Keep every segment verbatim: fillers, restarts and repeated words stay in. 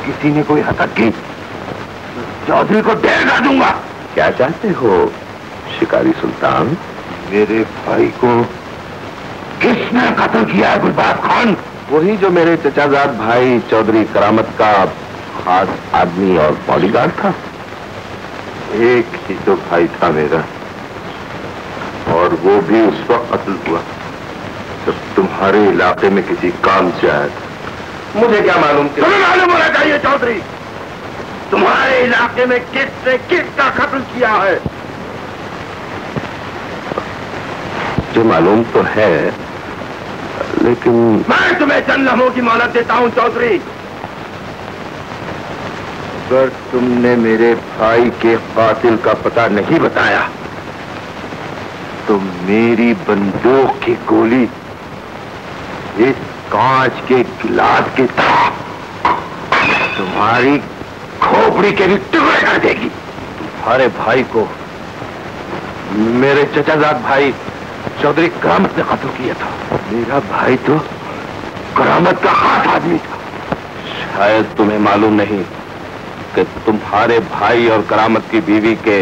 किसी ने कोई हरकत की चौधरी को ढेर कर दूंगा। क्या चाहते हो शिकारी सुल्तान? मेरे भाई को किसने कत्ल किया है गुलबाज खान? वही जो मेरे चचाजाद भाई चौधरी करामत का खास आदमी और बॉडीगार्ड था। एक ही तो भाई था मेरा, और वो भी उस वक्त कत्ल हुआ जब तुम्हारे इलाके में किसी काम से आया था। मुझे क्या मालूम? तुम्हें मालूम होना चाहिए चौधरी, तुम्हारे इलाके में किसने किसका कत्ल किया है। जो मालूम तो है, लेकिन मैं तुम्हें चंद लम्हों की मोहलत देता हूं चौधरी। अगर तुमने मेरे भाई के कातिल का पता नहीं बताया तो मेरी बंदूक की गोली इस कांच के गिलास की तरह तुम्हारी खोपड़ी के भी टुकड़े कर देगी। तुम्हारे भाई को मेरे चचाजाद भाई चौधरी करामत ने कत्ल किया था। मेरा भाई तो करामत का खास आदमी था। शायद तुम्हें मालूम नहीं कि तुम्हारे भाई और करामत की बीवी के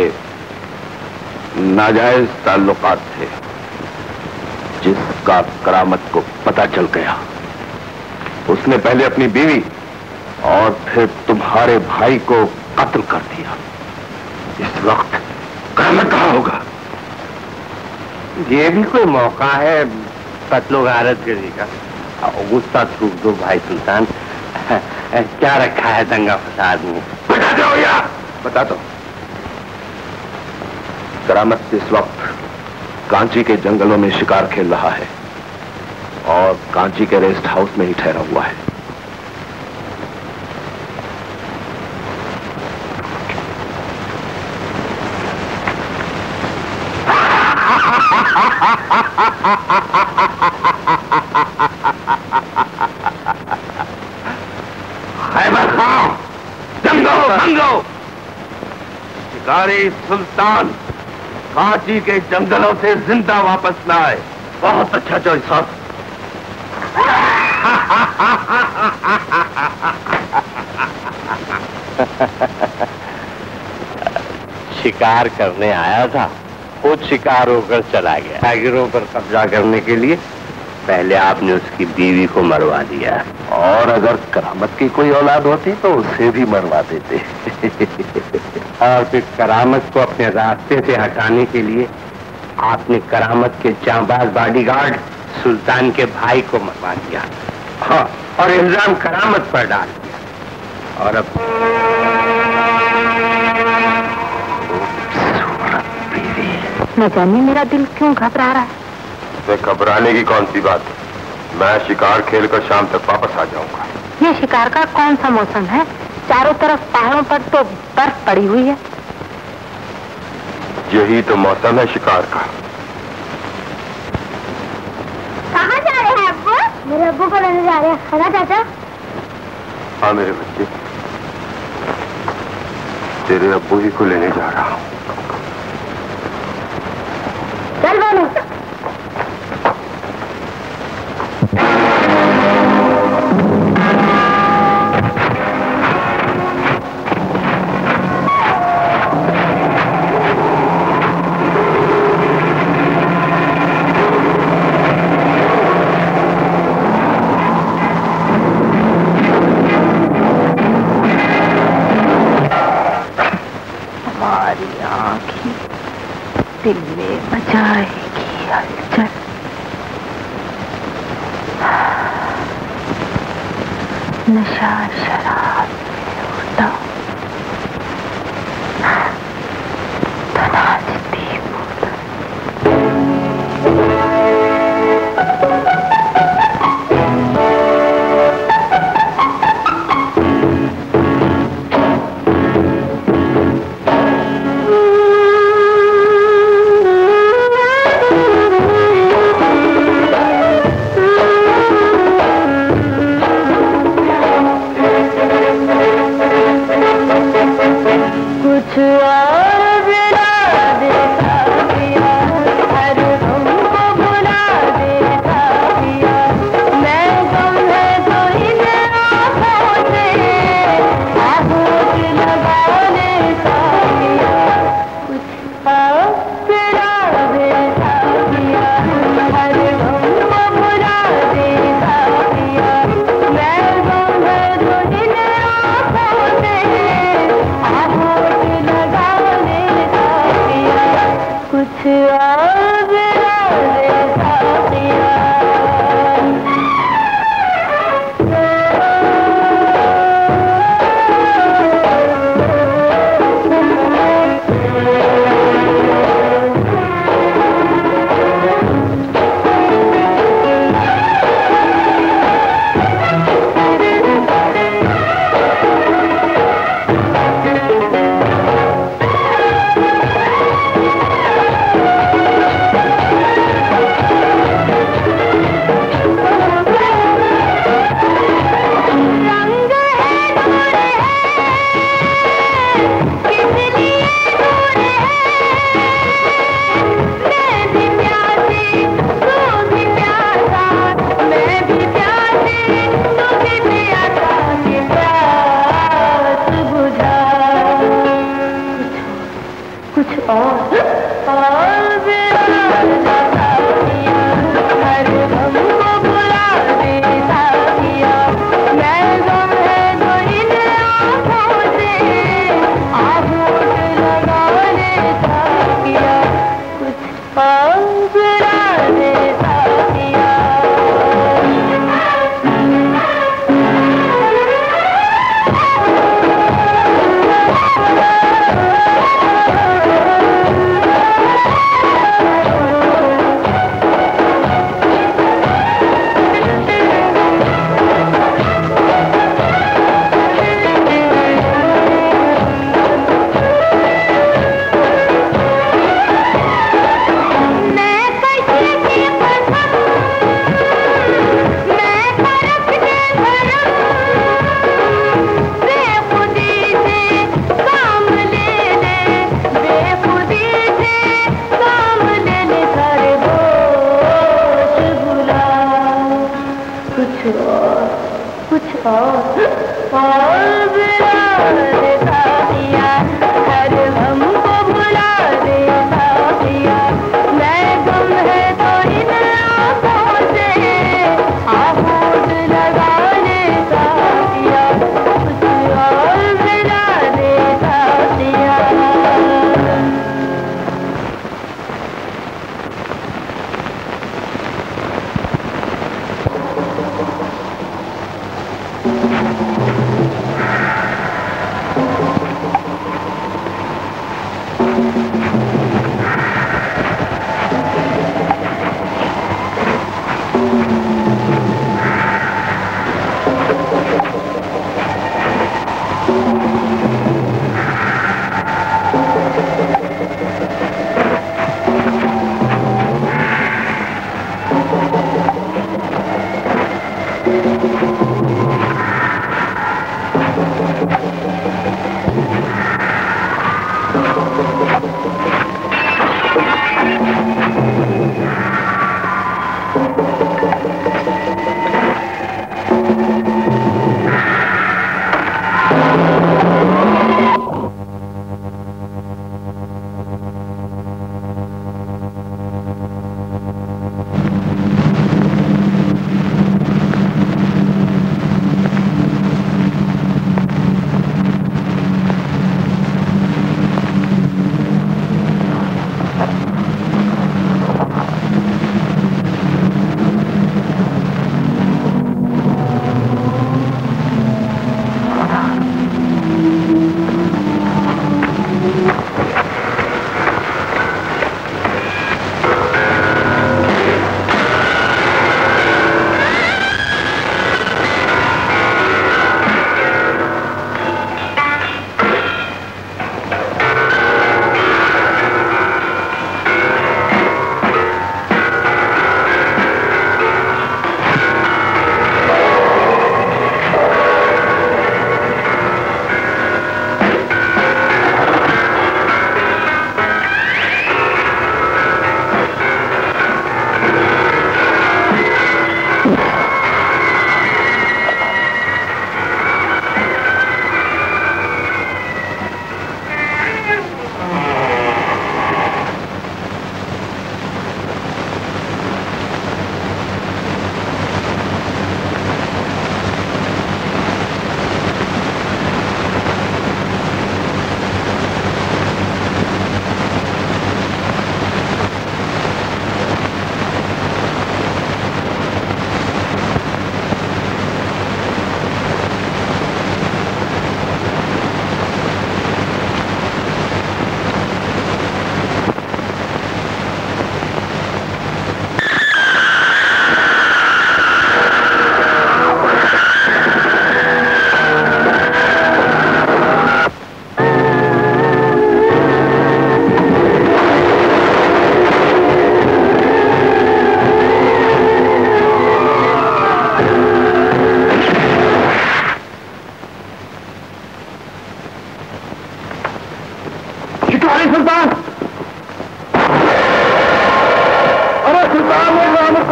नाजायज ताल्लुकात थे। जिसका करामत को पता चल गया उसने पहले अपनी बीवी और फिर तुम्हारे भाई को कत्ल कर दिया। इस वक्त करामत कहां होगा? ये भी कोई मौका है कत्लो गारत करने का। गुस्सा थूक दो भाई सुल्तान, क्या रखा है दंगा फसाद में? बता दो यार, बता दो। करामत इस वक्त कांची के जंगलों में शिकार खेल रहा है और कांची के रेस्ट हाउस में ही ठहरा हुआ है। खैबर खां, जंगो भंगो, शिकारी सुल्तान कांची के जंगलों से जिंदा वापस लाए। बहुत अच्छा चॉइस साहब। शिकार करने आया था, खुद शिकार होकर चला गया। टाइगरों पर कब्जा करने के लिए पहले आपने उसकी बीवी को मरवा दिया, और अगर करामत की कोई औलाद होती तो उसे भी मरवा देते। और फिर करामत को अपने रास्ते से हटाने के लिए आपने करामत के जांबाज बॉडीगार्ड सुल्तान के भाई को मरवा दिया। हाँ, और इल्जाम करामत पर डाल दिया। और अब न जाने मेरा दिल क्यों घबरा रहा है। इसमें घबराने की कौन सी बात? मैं शिकार खेलकर शाम तक वापस आ जाऊंगा। ये शिकार का कौन सा मौसम है? चारों तरफ पहाड़ों पर तो बर्फ पड़ी हुई है। यही तो मौसम है शिकार का। कहाँ जा रहे हैं अब्बू? मेरे अब्बू को लेने जा रहे हैं। है ना चाचा? हाँ मेरे बच्चे, तेरे अब्बू ही को लेने जा रहा हूँ। चल बोलो। हमारी आँखें दिल में मचाएगी हलचल। नशा शराब में उठा तो नाचती बोतल।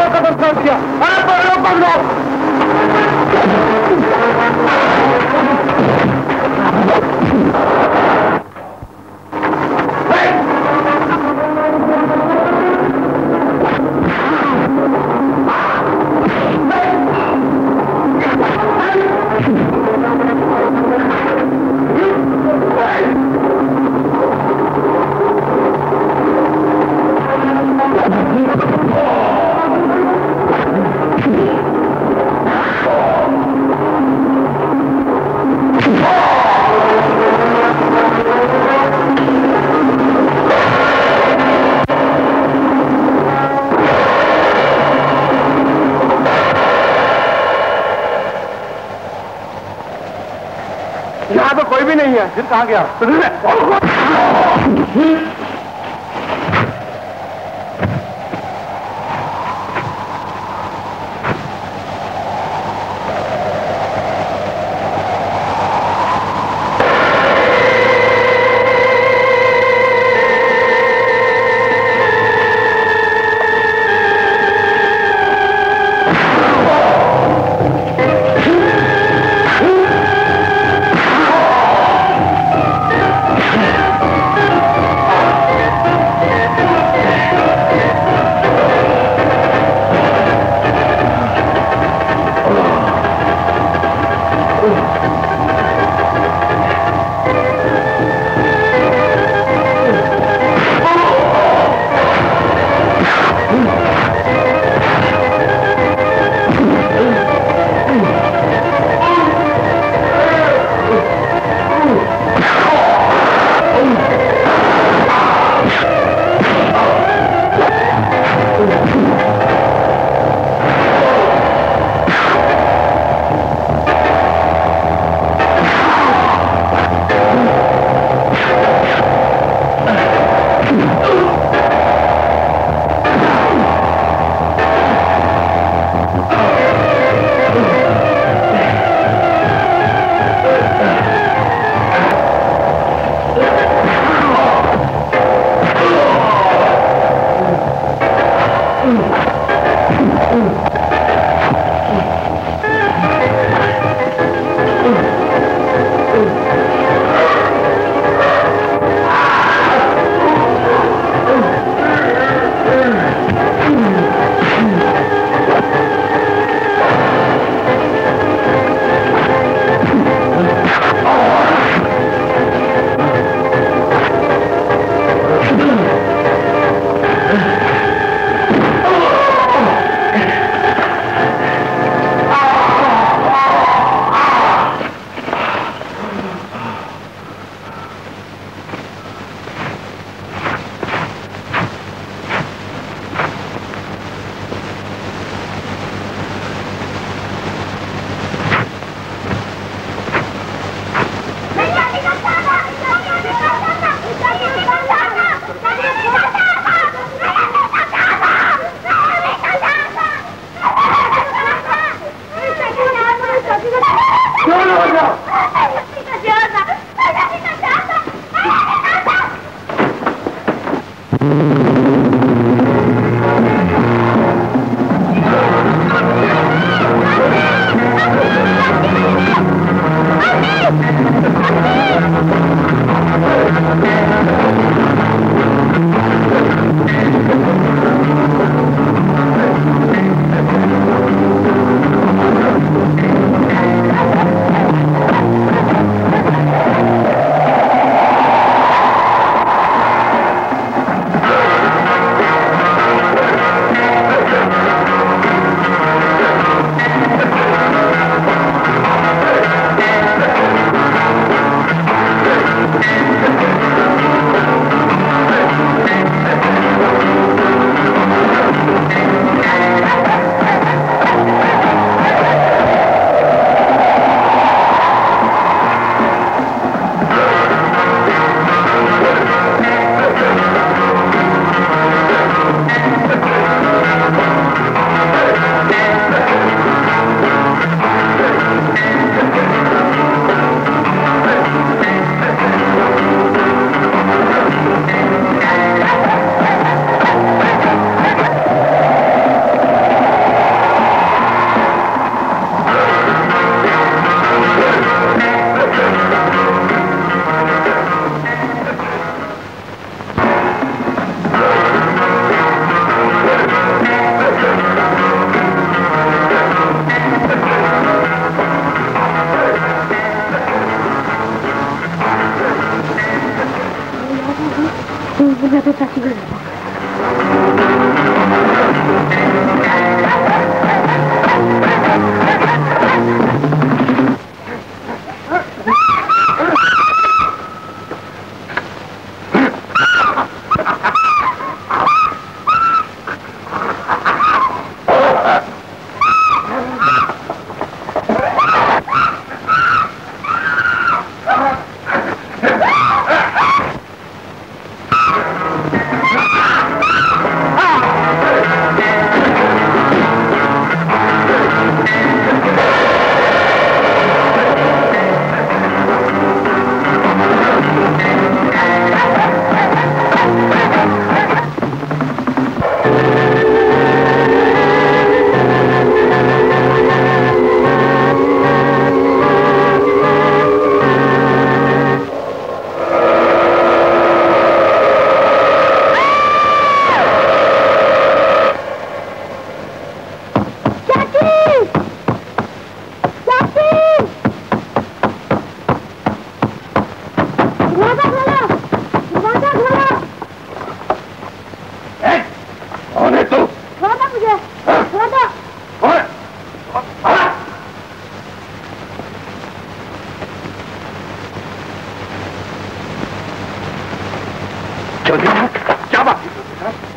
का कदम कर दिया। अरे पकड़ो पकड़ो। यहाँ तो कोई भी नहीं है। फिर कहाँ गया?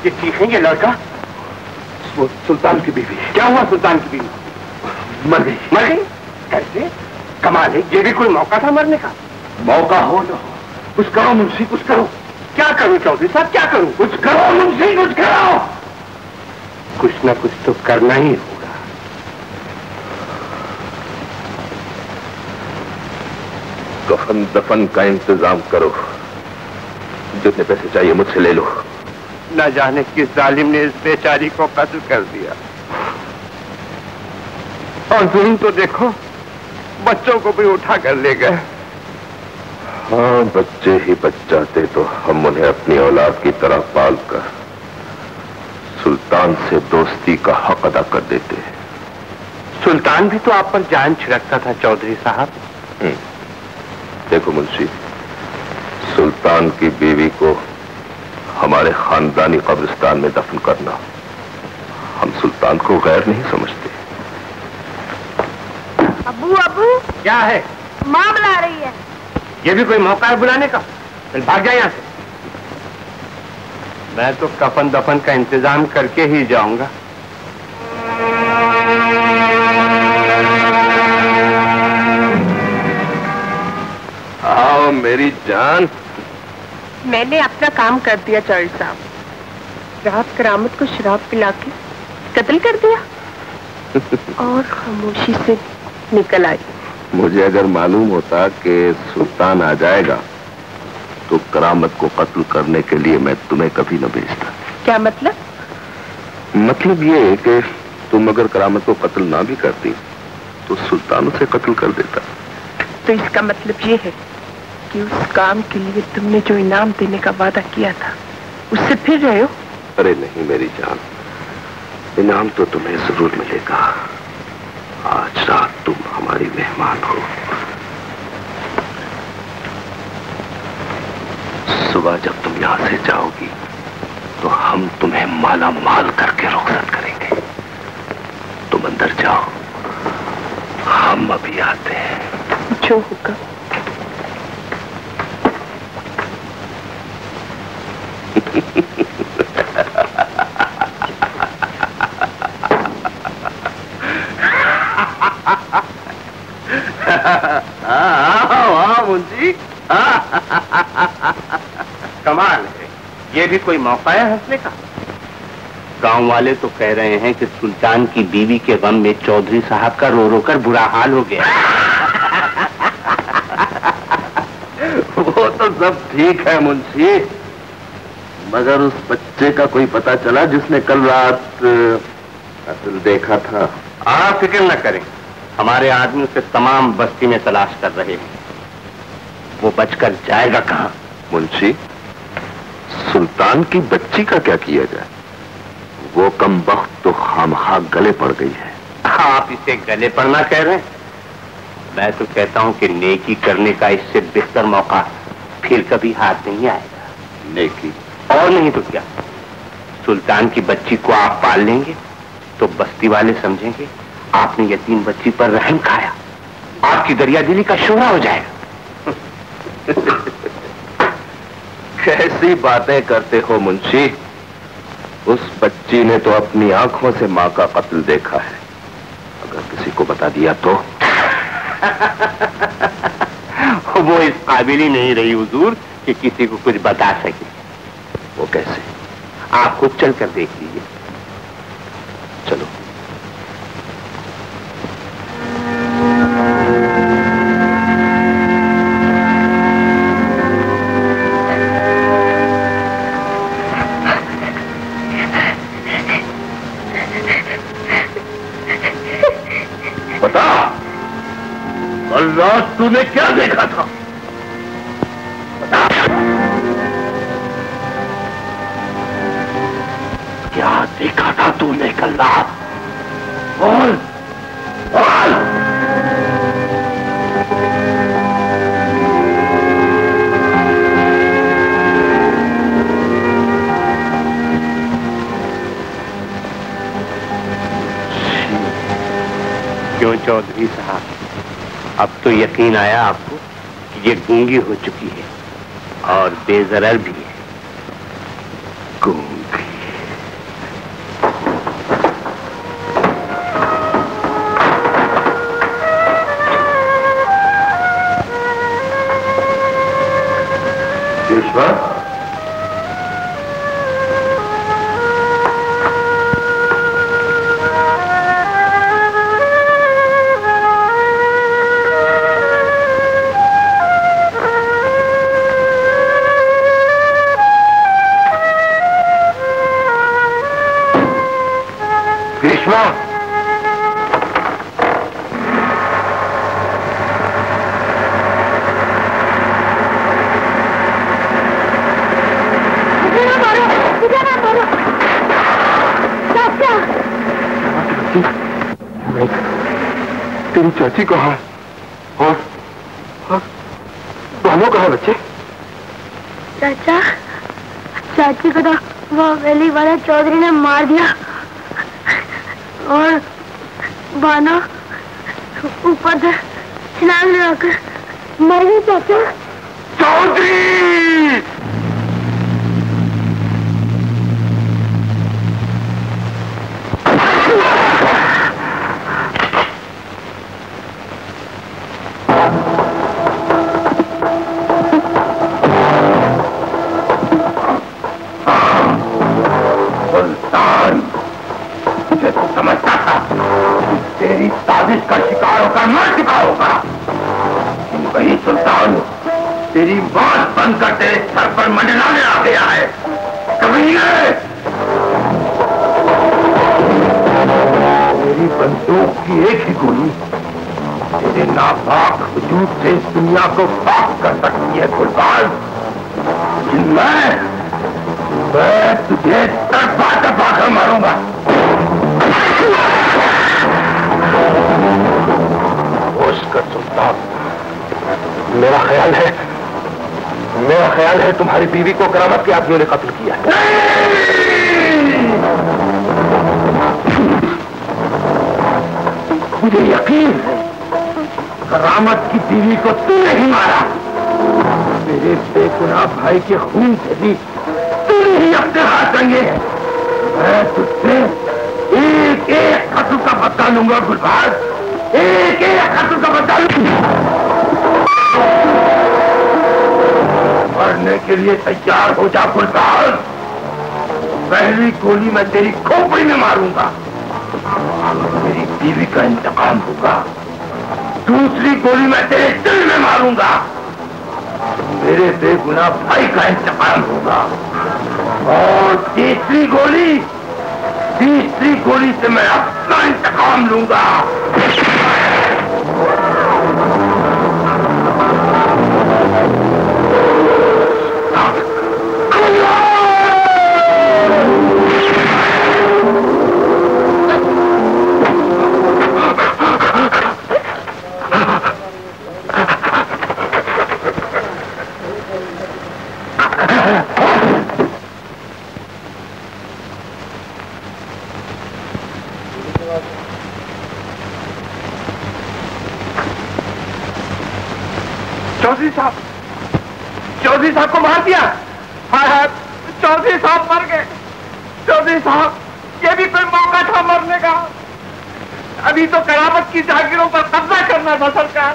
ये चीखें, ये लड़का? वो सुल्तान की बीवी। क्या हुआ सुल्तान की बीवी? मर गई। मर गई? कैसे? कमाल है, ये भी कोई मौका था मरने का? मौका हो ना हो, कुछ करो मुंशी, कुछ करो। क्या करूं चौधरी साहब, क्या करूं? कुछ करो मुंशी, कुछ करो। कुछ ना कुछ तो करना ही होगा। कफन दफन का इंतजाम करो, जितने पैसे चाहिए मुझसे ले लो। न जाने किस जालिम ने इस बेचारी को कत्ल कर दिया। और जुल्म तो देखो, बच्चों को भी उठा कर ले गए। हाँ, बच्चे ही बच जाते तो हम उन्हें अपनी औलाद की तरह पाल कर सुल्तान से दोस्ती का हक अदा कर देते। सुल्तान भी तो आप पर जान छिड़कता था चौधरी साहब। देखो मुंशी, सुल्तान की बीवी को हमारे खानदानी कब्रिस्तान में दफन करना, हम सुल्तान को गैर नहीं समझते। अबू अबू, क्या है? माँ बुला रही है। ये भी कोई मौका है बुलाने का? फिर भाग जाए यहाँ से। मैं तो कफन दफन का इंतजाम करके ही जाऊंगा। आओ मेरी जान। मैंने अपना काम कर दिया चौधरी साहब। रात करामत को शराब पिला के कत्ल कर दिया और खामोशी से निकल आई। मुझे अगर मालूम होता कि सुल्तान आ जाएगा तो करामत को कत्ल करने के लिए मैं तुम्हें कभी न भेजता। क्या मतलब? मतलब ये है कि तुम अगर करामत को कत्ल ना भी करती तो सुल्तान उसे कत्ल कर देता। तो इसका मतलब ये है कि उस काम के लिए तुमने जो इनाम देने का वादा किया था उससे फिर रहे हो? अरे नहीं मेरी जान, इनाम तो तुम्हें जरूर मिलेगा। आज रात तुम हमारी मेहमान हो। सुबह जब तुम यहां से जाओगी तो हम तुम्हें माला माल करके रुखसत करेंगे। तुम अंदर जाओ, हम अभी आते हैं। जो होगा। मुंशी, कमाल है, ये भी कोई मौका है हंसने का। गांव वाले तो कह रहे हैं कि सुल्तान की बीवी के गम में चौधरी साहब का रो रो कर बुरा हाल हो गया। वो तो सब ठीक है मुंशी, मगर उस बच्चे का कोई पता चला जिसने कल रात कत्ल देखा था? आप फिक्र न करें, हमारे आदमी उसे तमाम बस्ती में तलाश कर रहे हैं। वो बचकर जाएगा कहां? मुंशी, सुल्तान की बच्ची का क्या किया जाए? वो कमबख्त तो खामखा गले पड़ गई है। आप इसे गले पड़ना कह रहे हैं? मैं तो कहता हूं कि नेकी करने का इससे बेहतर मौका फिर कभी हाथ नहीं आएगा। नेकी? और नहीं तो क्या, सुल्तान की बच्ची को आप पाल लेंगे तो बस्ती वाले समझेंगे आपने यतीम बच्ची पर रहम खाया, आपकी दरियादिली का शोहरा हो जाएगा। कैसी बातें करते हो मुंशी, उस बच्ची ने तो अपनी आंखों से मां का कत्ल देखा है। अगर किसी को बता दिया तो वो इस काबिल ही नहीं रही हुजूर कि किसी को कुछ बता सके। वो कैसे? आप खुद चल कर देख लीजिए। चलो। बता, कल रात तूने क्या देखा था? बता। क्या देखा था तूने कल रात? बोल, बोल। क्यों चौधरी साहब, अब तो यकीन आया आपको कि ये गूंगी हो चुकी है और बेजरर भी है। गूंगी? ग्रीष्मा, तेरी चाची कहाँ है? और, और दोनों कहाँ बच्चे? चाचा, चाची को तो वो हवेली वाले चौधरी ने मार दिया और बानो ऊपर से छलांग लगाकर मर गई। चाचा, चौधरी! तेरी बात बंद कर तेरे सर पर मंडलाने आ गया है। कमीने! तेरी बंदूक की एक ही गोली तेरे नापाक वजूद से इस दुनिया को पाक कर सकती है गुलबाज। लेकिन मैं मैं तुझे तरफा तरफा कर मारूंगा। होश कर सुल्तान, मेरा ख्याल है मेरा ख्याल है तुम्हारी बीवी को करामत के आदमियों ने कत्ल किया है। मुझे यकीन है करामत की बीवी को तूने ही मारा। मेरे बेगुनाह भाई के खून से भी तूने ही अपने हाथ रंगे हैं। मैं तुझसे एक एक कत्ल का बदला लूंगा गुलबाज, एक एक कत्ल का बदला लूंगा। मरने के लिए तैयार हो जा गुलबाज। पहली गोली मैं तेरी खोपड़ी में मारूंगा, मेरी बीवी का इंतकाम होगा। दूसरी गोली मैं तेरे दिल में मारूंगा, मेरे बेगुनाह भाई का इंतकाम होगा। और तीसरी गोली तीसरी गोली से मैं अपना इंतकाम लूंगा। चौधरी साहब, चौधरी साहब को मार दिया। हाँ हाँ, चौधरी साहब मर गए। चौधरी साहब, ये भी कोई मौका था मरने का। अभी तो करामत की जागीरों पर कब्जा करना था सरकार।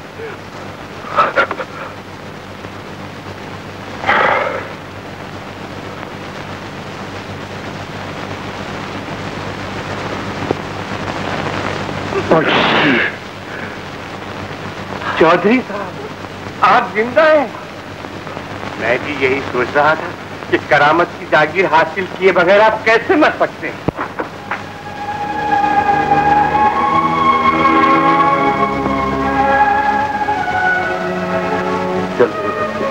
चौधरी साहब, आप जिंदा हैं? मैं भी यही सोच रहा था कि करामत की जागीर हासिल किए बगैर आप कैसे मर सकते हैं। चलते बच्चे।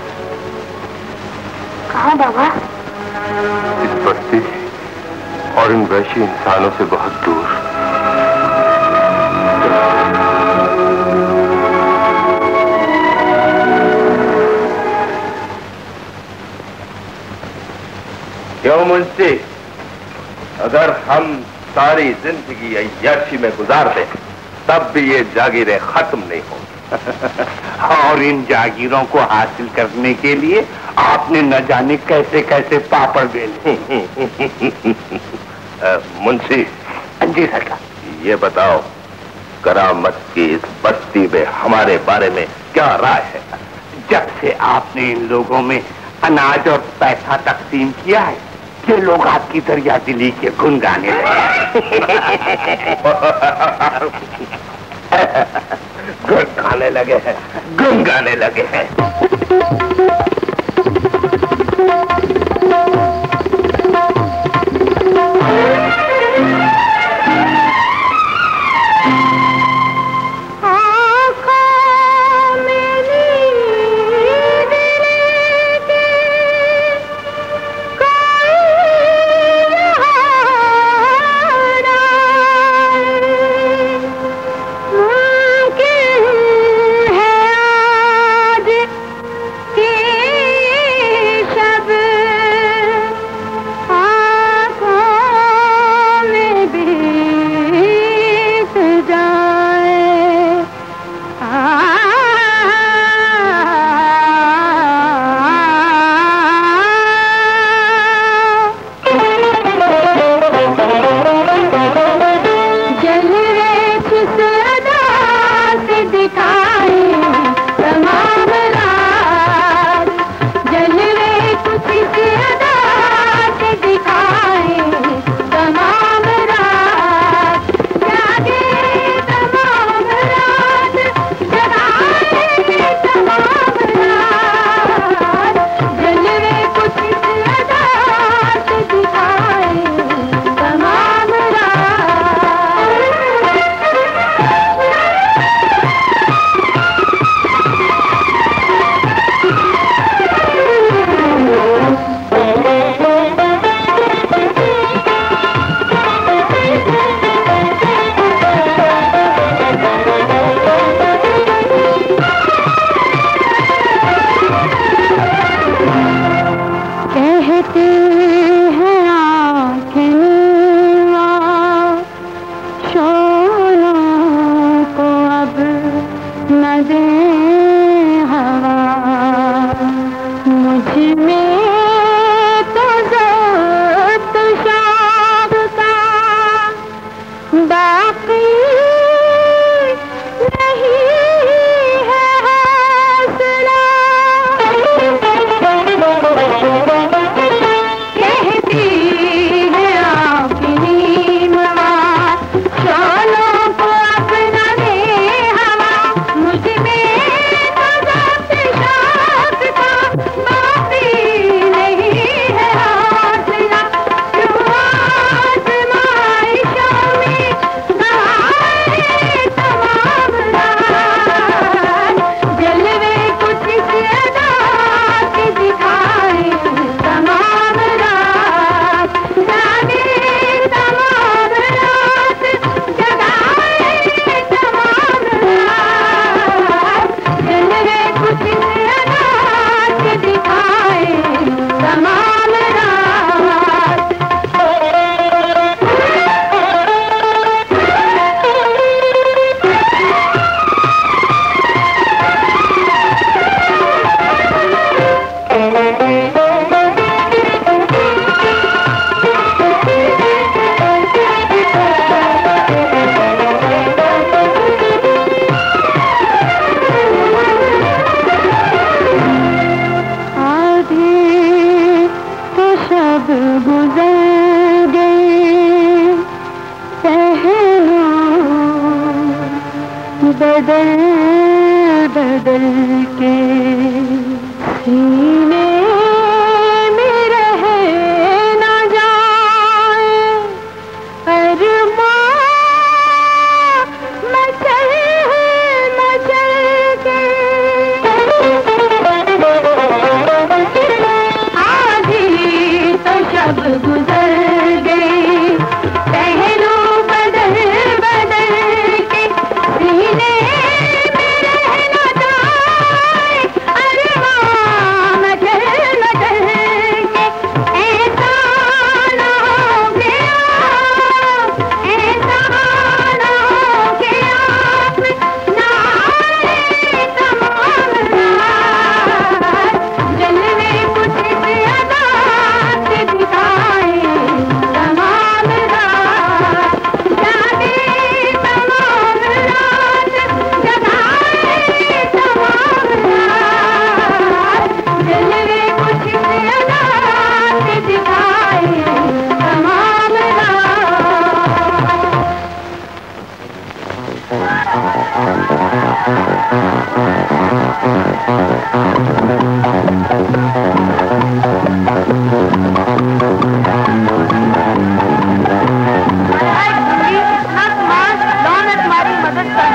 कहाँ बाबा? इस बस्ती और इन वैशी इंसानों से बहुत दूर। क्यों मुंशी, अगर हम सारी जिंदगी अय्याशी में गुजार दें तब भी ये जागीरें खत्म नहीं होंगी। और इन जागीरों को हासिल करने के लिए आपने न जाने कैसे कैसे पापड़ बेले। मुंशी जी सरकार, ये बताओ, करामत की इस बस्ती में हमारे बारे में क्या राय है? जब से आपने इन लोगों में अनाज और पैसा तकसीम किया है, ये लोग आपकी दरिया दिली के गुन गाने लगे। गुन गाने लगे हैं, गुन गाने लगे हैं। बदल बदल के सीने में रह ना जाए अरमां मचल मचल के। आधी तो शब गुजर गई पहलू बदल बदल के सीने में रह न जाए अरमां मचल मचल के। ऐसा ना हो गया ऐसा ना हो गया ना आए तमाम रात जलवे कुछ से अदा से दिखाए तमाम रात जागे तमाम रात जगाए तमाम रात जलवे कुछ से अदा से दिखाए तमाम तुम्हारी मदद कर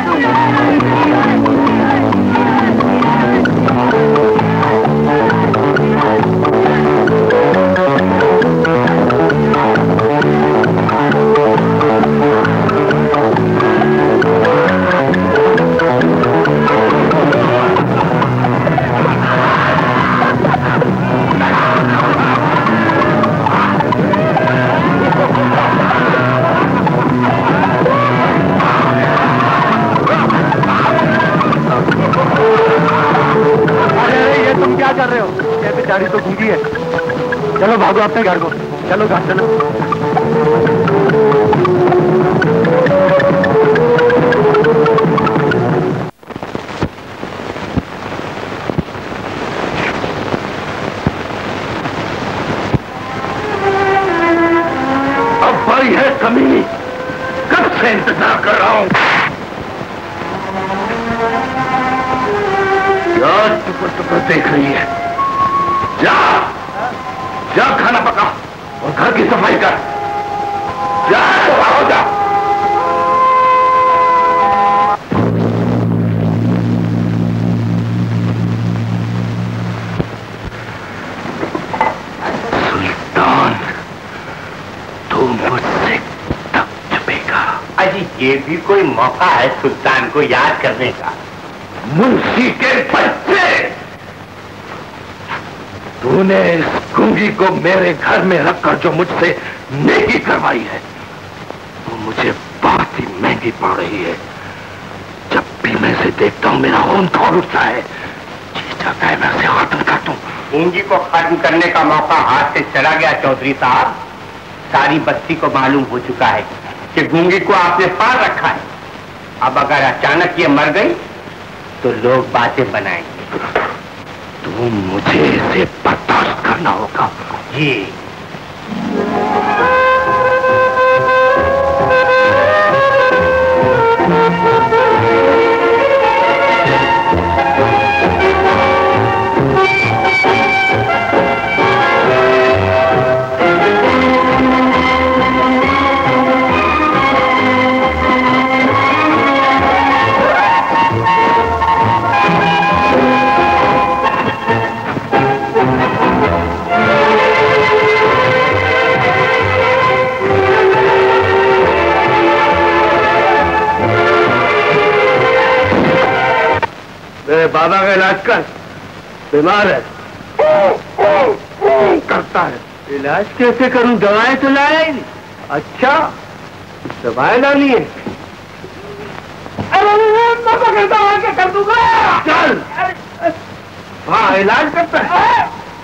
कर रहे हो? ये बेचारी तो गूंगी है। चलो भागो अपने घर को। चलो घर चलो। अब भाई है कमीनी, कब से इंतजार कर रहा हूं। यार टुकर टुकर देख रही है। जा जा खाना पका और घर की सफाई कर। जा आओ जा। सुल्तान तू मुझसे तब छुपेगा। अजी ये भी कोई मौका है सुल्तान को याद करने का। मुंशी के बच्चे, तूने इस गूंगी को मेरे घर में रखकर जो मुझसे नेकी करवाई है वो मुझे बहुत ही महंगी पड़ रही है। जब भी मैं इसे देखता हूं मेरा खून खौल उठता है। जी चाहता है मैं इसे खत्म कर दूं। गूंगी को खत्म करने का मौका हाथ से चला गया चौधरी साहब। सारी बस्ती को मालूम हो चुका है कि गूंगी को आपने पाल रखा है। अब अगर अचानक ये मर गई तो लोग बातें बनाएंगे। तो मुझे इसे बर्दाश्त करना होगा। जी मेरे बाबा का इलाज कर, बीमार है। करता है। इलाज कैसे करूं? दवाएं तो लाया ही नहीं। अच्छा दवाएं लानी है। अरे बाबा का दवा क्या कर दूंगा। चल हाँ इलाज करता है।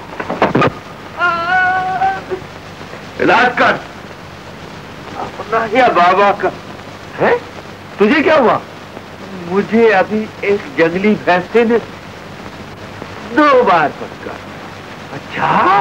इलाज कर। अपना या बाबा का है? तुझे क्या हुआ? मुझे अभी एक जंगली भैंसे ने दो बार पकड़ा। अच्छा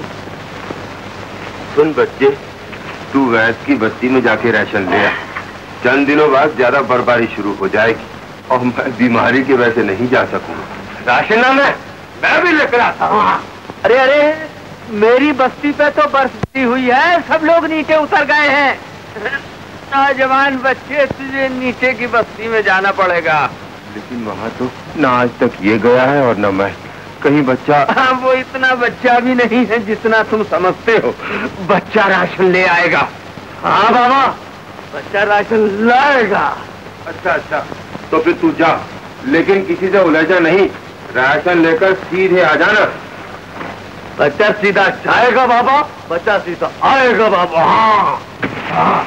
सुन बच्चे, तू वैद की बस्ती में जाके राशन ले आ। चंद दिनों बाद ज्यादा बर्फबारी शुरू हो जाएगी और मैं बीमारी की वजह से नहीं जा सकूंगा। राशन लाना है, मैं भी लेकर आता हूँ। अरे अरे, मेरी बस्ती पे तो बर्फ गिरी हुई है, सब लोग नीचे उतर गए हैं। नौजवान बच्चे, तुझे नीचे की बस्ती में जाना पड़ेगा। लेकिन वहाँ तो ना आज तक ये गया है और न मैं। कहीं बच्चा। हाँ, वो इतना बच्चा भी नहीं है जितना तुम समझते हो। बच्चा राशन ले आएगा। हाँ बाबा, बच्चा राशन लाएगा। अच्छा अच्छा, तो फिर तू जा, लेकिन किसी से उलझा नहीं। राशन लेकर सीधे आ जाना। बच्चा सीधा जाएगा बाबा, बच्चा सीधा आएगा बाबा। हाँ हाँ।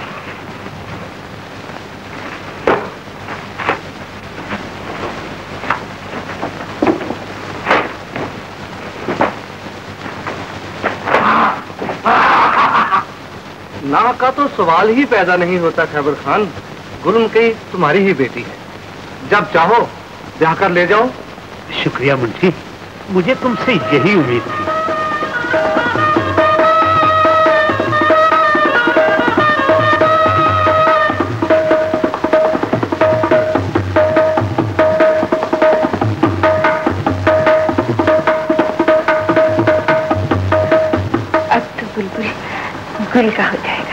ना का तो सवाल ही पैदा नहीं होता खैबर खान। गुल की तुम्हारी ही बेटी है, जब चाहो ब्याह कर ले जाओ। शुक्रिया मुंशी, मुझे तुमसे यही उम्मीद थी। अब तो बुलबुल गुल का हो जाएगा।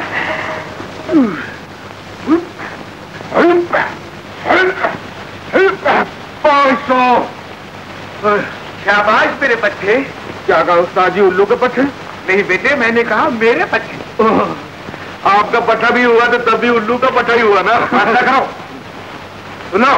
पाँच सौ। शाबाश मेरे बच्चे। क्या कहा उस्ताद जी, उल्लू के पट्टे? नहीं बेटे, मैंने कहा मेरे पट्टे। आपका पट्टा भी हुआ तो तब भी उल्लू का पट्टा ही हुआ ना। ऐसा करो, सुनो,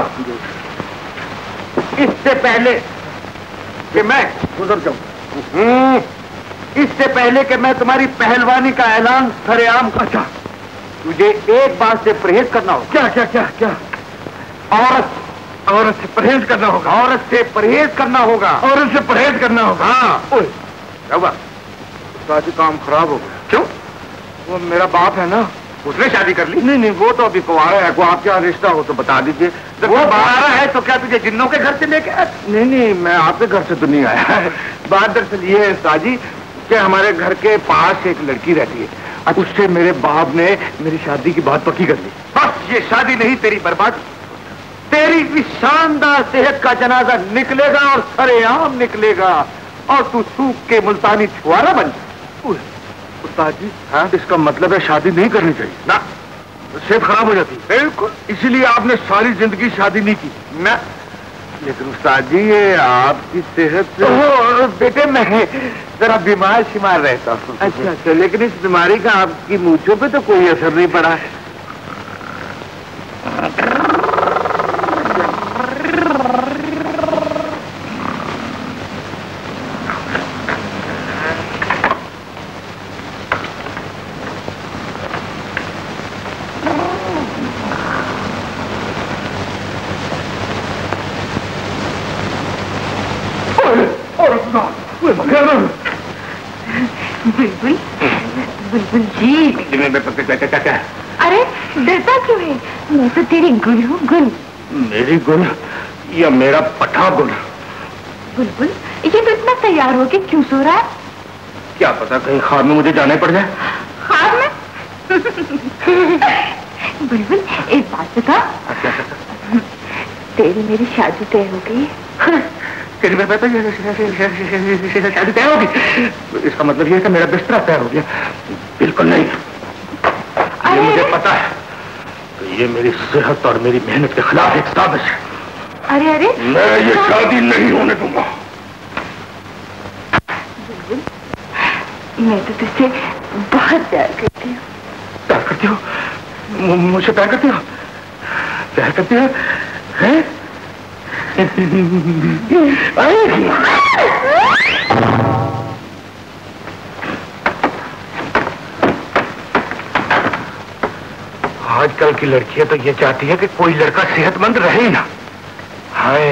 इससे पहले कि मैं गुजर जाऊं, इससे पहले कि मैं तुम्हारी पहलवानी का ऐलान सरेआम करता, तुझे एक बात से परहेज करना होगा। क्या क्या क्या क्या? औरत औरत से परहेज करना होगा। औरत से परहेज करना होगा। औरत से परहेज करना होगा। हाँ। क्या हुआ? शादी काम खराब हो गया। क्यों? वो मेरा बाप है ना, उसने शादी कर ली। नहीं नहीं, वो तो अभी कुंवारा है। को आपके यहाँ रिश्ता हो तो बता दीजिए। वो कुंवारा है तो क्या तुझे जिन्नों के घर से लेके आया? नहीं नहीं, मैं आपके घर से तो नहीं आया। बात दरअसल ये है साजी कि हमारे घर के पास एक लड़की रहती है, उससे मेरे बाप ने मेरी शादी की बात पक्की कर ली। बस ये शादी नहीं तेरी बर्बाद, तेरी इस शानदार सेहत का जनाजा निकलेगा और सरेआम निकलेगा और तू सूख के मुल्तानी छुआरा बन जाए। उस्ताद जी, हाँ? इसका मतलब है शादी नहीं करनी चाहिए ना, सेहत खराब हो जाती। बिल्कुल, इसीलिए आपने सारी जिंदगी शादी नहीं की ना। लेकिन उस्ताद जी, ये आपकी सेहत से... बेटे, मैं जरा बीमार शिमार रहता हूँ। अच्छा अच्छा, लेकिन इस बीमारी का आपकी मूंछों पे तो कोई असर नहीं पड़ा है। बुलबुल, बुलबुल जी। क्या? अरे डरता क्यों है? मैं तो तेरी गुल हूँ, गुल। मेरी गुल या मेरा पठा गुल? बुलबुल, ये तो इतना तैयार होके क्यों सो रहा है? क्या पता कहीं ख्वाब में मुझे जाना पड़ जाए। ख्वाब में? बुलबुल, एक बात बता, तेरी मेरी शादी तय हो गई? तेरी मेरे शादी तय होगी? इसका मतलब ये है कि मेरा बिस्तरा तय हो गया? बिल्कुल नहीं। ये मुझे पता है तो ये मेरी सेहत और मेरी मेहनत के खिलाफ एक साजिश है। अरे अरे, मैं ये शादी नहीं होने दूंगा। बुलबुल, मैं तो तुझसे बहुत प्यार करती हूँ। प्यार करती हो? मुझसे प्यार करती हो? प्यार करती हो? हैं? आजकल की लड़कियां तो ये चाहती है कि कोई लड़का सेहतमंद रहे ही ना। हाय।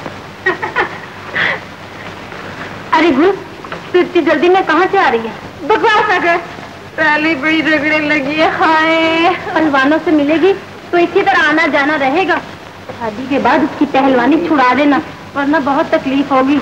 अरे गुल, तू इतनी जल्दी में कहाँ से आ रही है? बकवास ना कर, पहले बड़ी रगड़े लगी है। हाय, पहलवानों से मिलेगी तो इसी तरह आना जाना रहेगा। शादी के बाद उसकी पहलवानी छुड़ा देना, वरना बहुत तकलीफ होगी।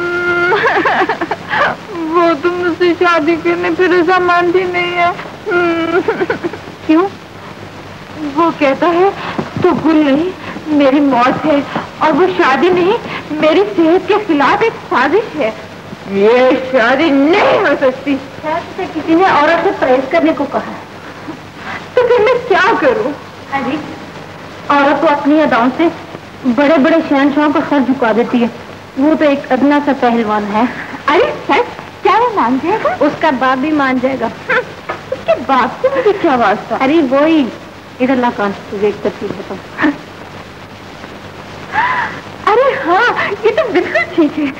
वो तो मुझसे शादी करने फिर ऐसा मानती नहीं है। क्यों? वो कहता है तो गुल नहीं, मेरी मौत है, और वो शादी नहीं, मेरी सेहत के खिलाफ एक साजिश है। ये शादी नहीं हो सकती। शायद से किसी ने औरत से परहेज करने को कहा, तो फिर मैं क्या करूं? अरे औरत तो अपनी अदाओं से बड़े बड़े शहंशाहों को सर झुका देती है। वो तो एक अदना सा पहलवान है। अरे सच? क्या वो मान जाएगा? उसका बाप भी मान जाएगा। उसके बाप से मुझे क्या वास्ता? अरे वो ही इधर ला कान, तुझे एक तरतीब बताओ। अरे हाँ, ये तो बिल्कुल ठीक है।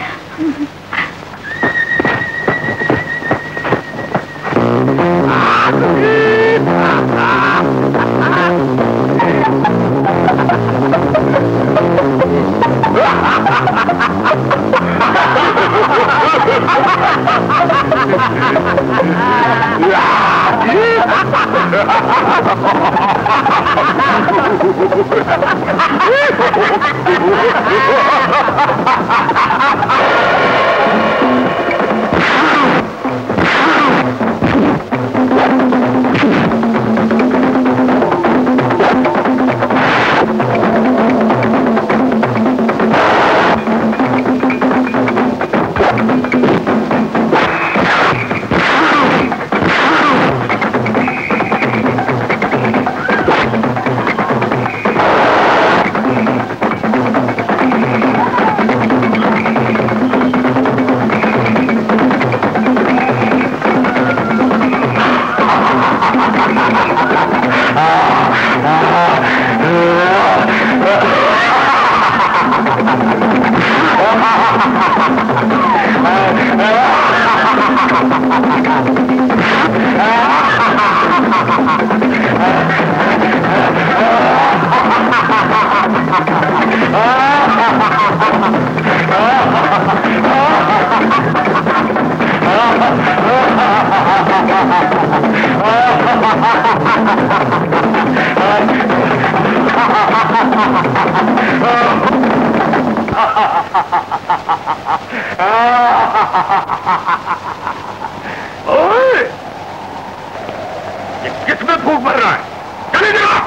किसमें फूंक भर रहा है? चले जाओ।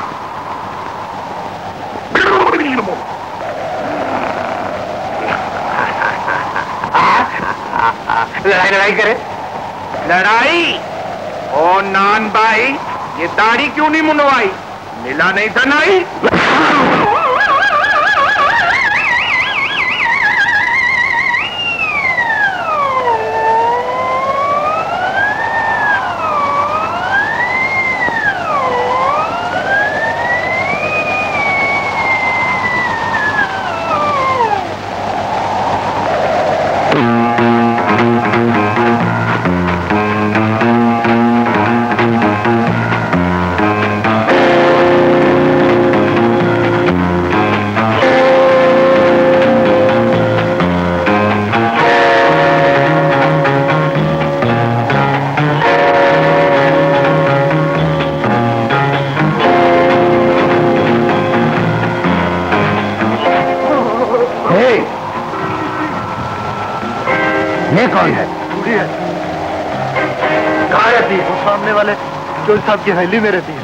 लड़ाई लड़ाई करे? लड़ाई? ओ नान भाई, ये दाढ़ी क्यों नहीं मुंडवाई? मिला नहीं था नाई? साहब की हवेली में रहती है।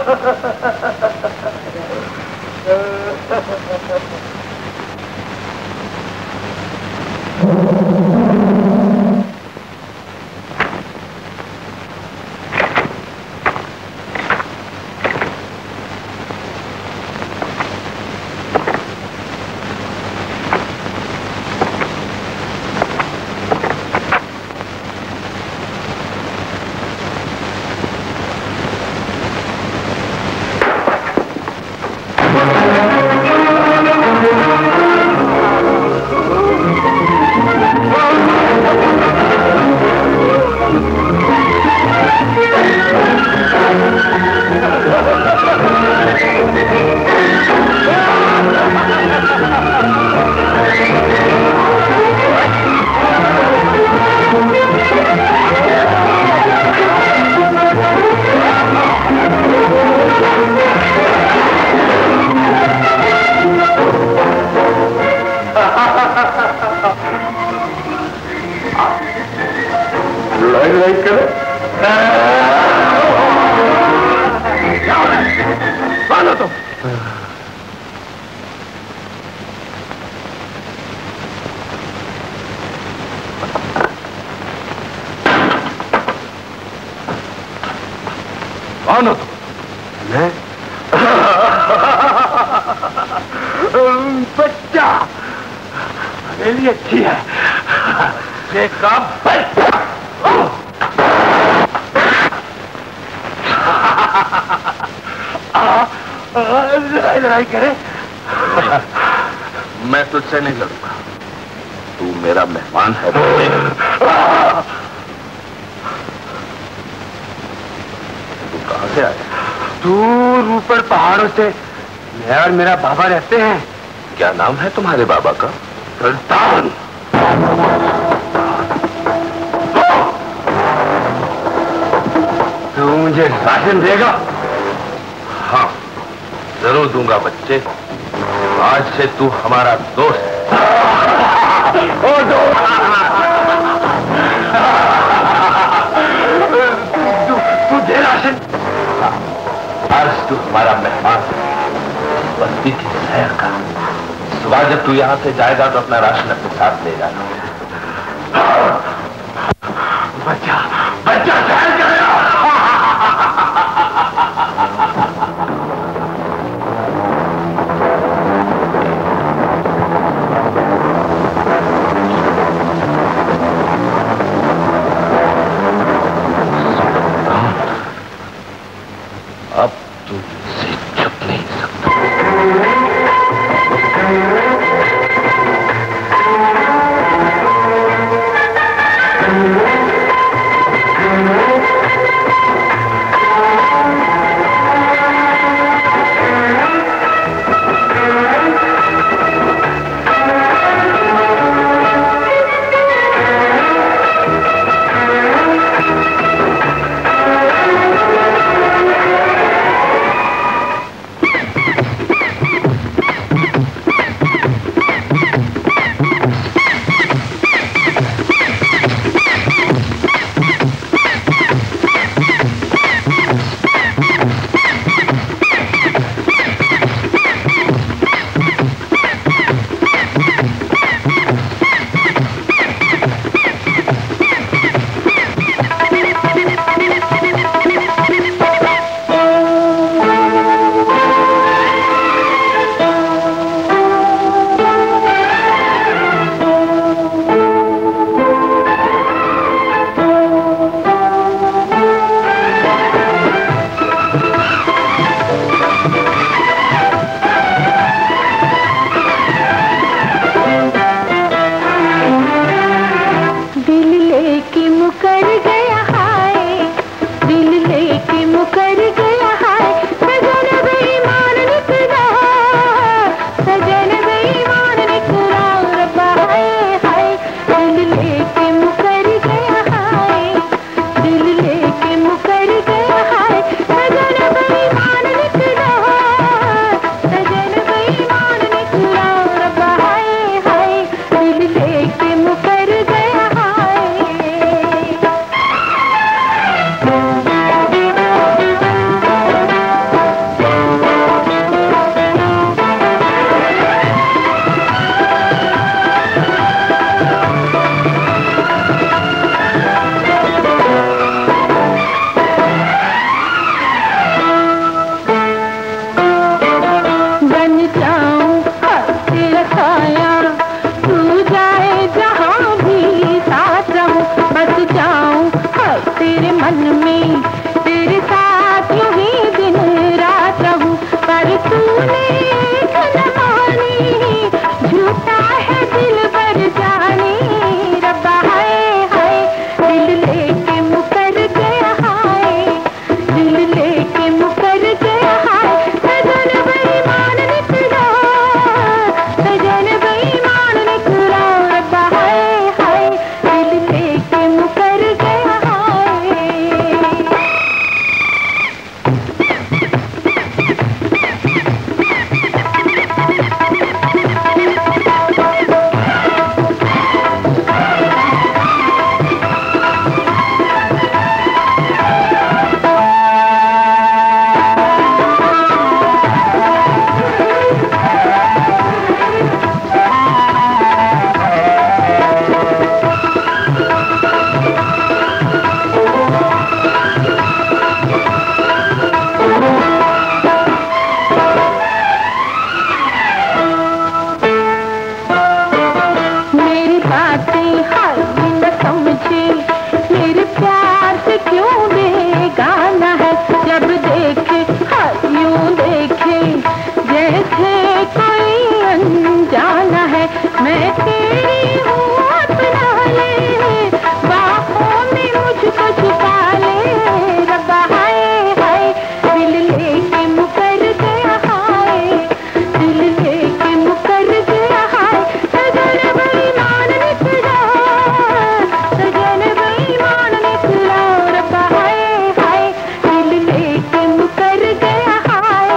लड़ाई करे? मैं तुझसे नहीं लड़ूंगा, तू मेरा मेहमान है। तू कहां से आया? दूर ऊपर पहाड़ों से मैं और मेरा बाबा रहते हैं। क्या नाम है तुम्हारे बाबा का? सुल्तान। तू मुझे राशन देगा? हाँ जरूर दूंगा बच्चे, आज से तू हमारा दोस्त। ओ दोस्त, तू तू दे राशन। आज तू हमारा मेहमान, बस्ती की सैर का। सुबह जब तू यहाँ से जाएगा तो अपना राशन अपने साथ ले जाना। बच्चा बच्चा सैर करेगा। अब तू मुझसे छुप नहीं सकता। कोई अनजाना है, मैं तेरी हूँ अपना ले, बाहों में मुझको छुपा ले। रब्बा हाय हाय दिल लेके मुकर गया, हाय दिल लेके मुकर गया, हाय सजन बेईमान निकला, सजन बेईमान निकला। रब्बा हाय हाय दिल लेके मुकर गया, हाय।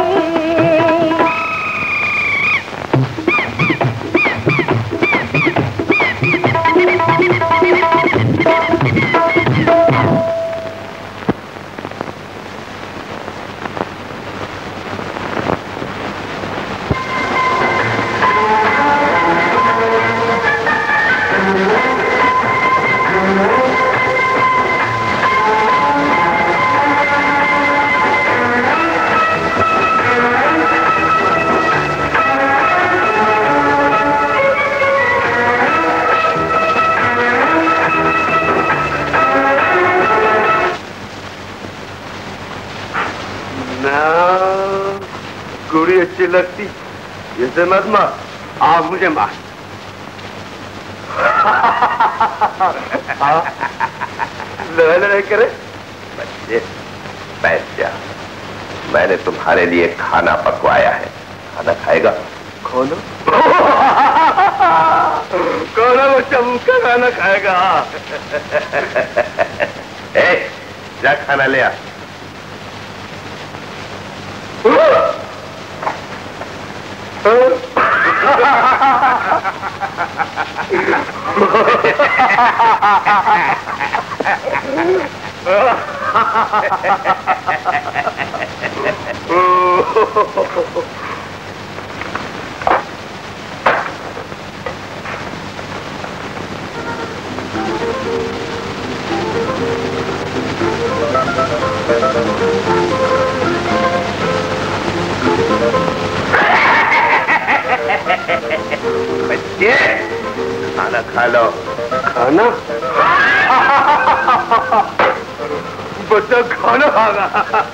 गुड़ी अच्छी लगती, इसे मत मार, आप मुझे मार। लड़ाई लड़ाई करे बच्चे, बैठ जा, मैंने तुम्हारे लिए खाना पकवाया है, खाना खाएगा? खाना? खाना बच्चा मुझका खाना खाएगा। ए, जा खाना ले आ। बच्चे खाना खा लो। खाना? बच्चा खाना खागा?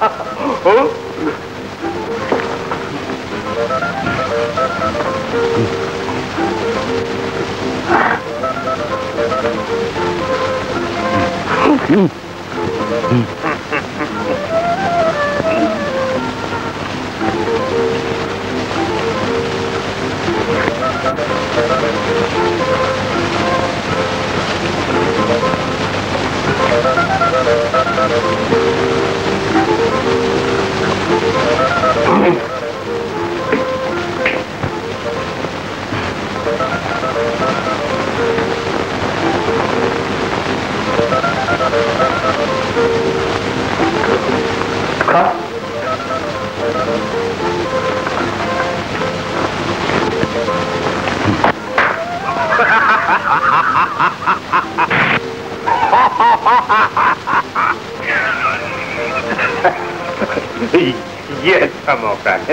ये अच्छा मौका है।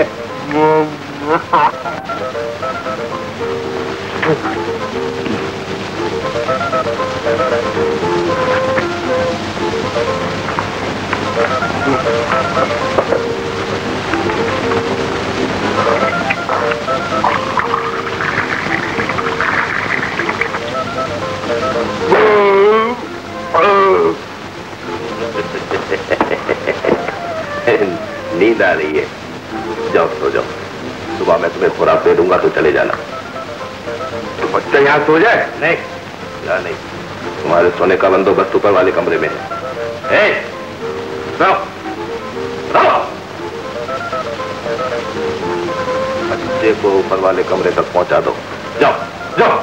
नींद आ रही है, जाओ सो जाओ, सुबह मैं तुम्हें खुराक दे दूंगा तो चले जाना। तो बच्चा यहाँ सो जाए? नहीं, यहाँ नहीं, तुम्हारे सोने का बंदोबस्त ऊपर वाले कमरे में है। ए, रहो, रहो। बच्चे को ऊपर वाले कमरे तक पहुंचा दो, जाओ जाओ।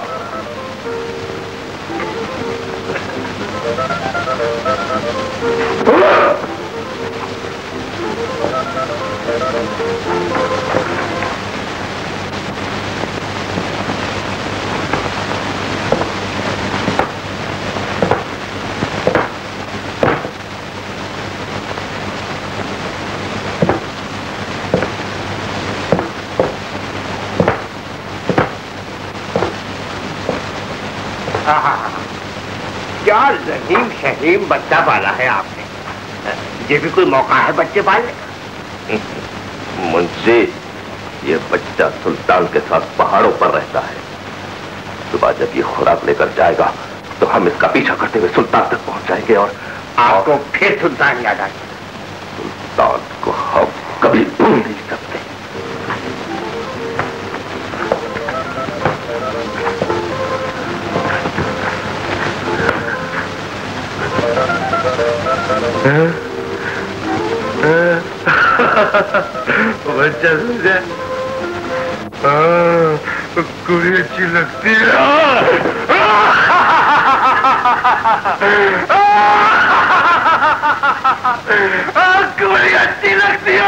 क्या रहीम शहीम बच्चा पाला है आपने, ये भी कोई मौका है बच्चे पालने का? मुंशी, ये बच्चा सुल्तान के साथ पहाड़ों पर रहता है। सुबह जब ये खुराक लेकर जाएगा तो हम इसका पीछा करते हुए सुल्तान तक पहुंच जाएंगे और आपको फिर सुल्तान याद आ गया। सुल्तान को हम कभी भूल नहीं सकते। बच्चा सोचा कुड़ी अच्छी लगती है। कुड़ी अच्छी लगती है।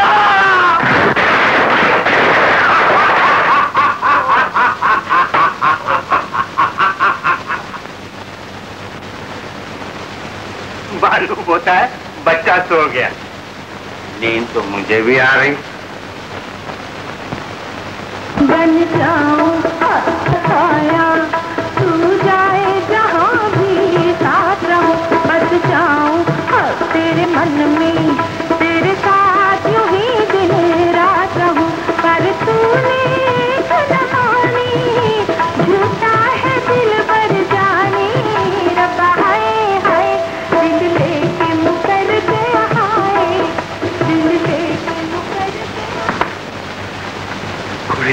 मालूम होता है बच्चा सो गया। नींद तो मुझे भी आ रही। बन जाऊं छाया तू जाए जहां भी साथ रहूं, बस जाऊं तेरे मन में तेरे साथ यूं ही दिन रात रहूं। पर तूने न मानी झूठा है दिल भर जाने। रब्बा हाय हाय दिल लेके मुकर गया, हाय दिल लेके मुकर गया। कुड़ी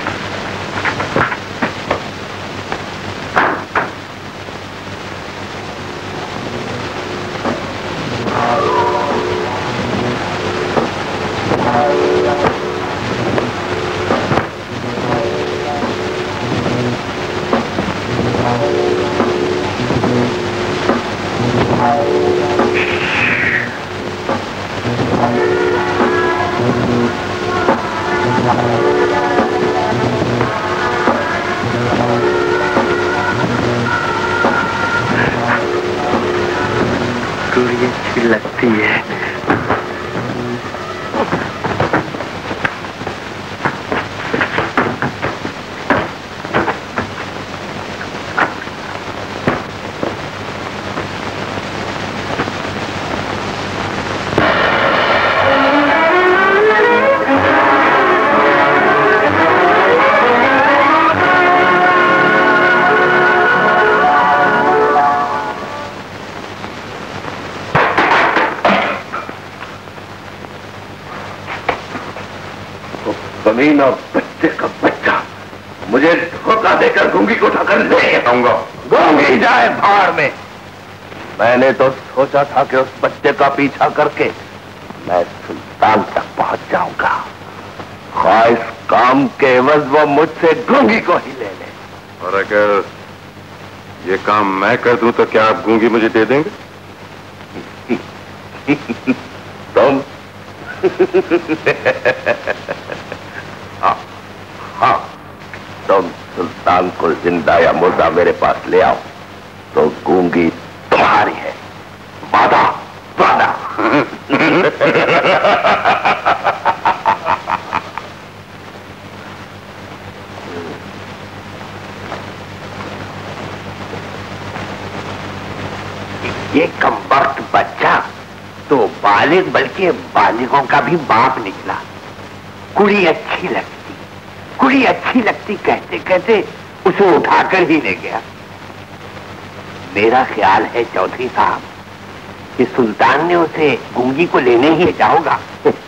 कुड़ी अच्छी लगती है। जमीन और बच्चे का बच्चा मुझे धोखा देकर गूंगी को उठाकर ले आऊंगा। गूंगी जाए भाड़ में। मैंने तो सोचा था कि उस बच्चे का पीछा करके मैं सुल्तान तक पहुंच जाऊंगा। ख्वाह इस काम के एवज वो मुझसे गूंगी को ही ले ले। और अगर ये काम मैं कर दूं तो क्या आप गूंगी मुझे दे देंगे? तुम हाँ हाँ तुम सुल्तान को जिंदा या मुर्दा मेरे पास ले आओ तो गूंगी तुम्हारी है। वादा वादा। ये कमबख्त बच्चा तो बालिग बल्कि बालिगों का भी बाप निकला। कुड़ी अच्छी लगती कुड़ी अच्छी लगती कहते कहते उसे उठाकर ही ले गया। मेरा ख्याल है चौधरी साहब कि सुल्तान ने उसे गूंगी को लेने ही भेजा होगा।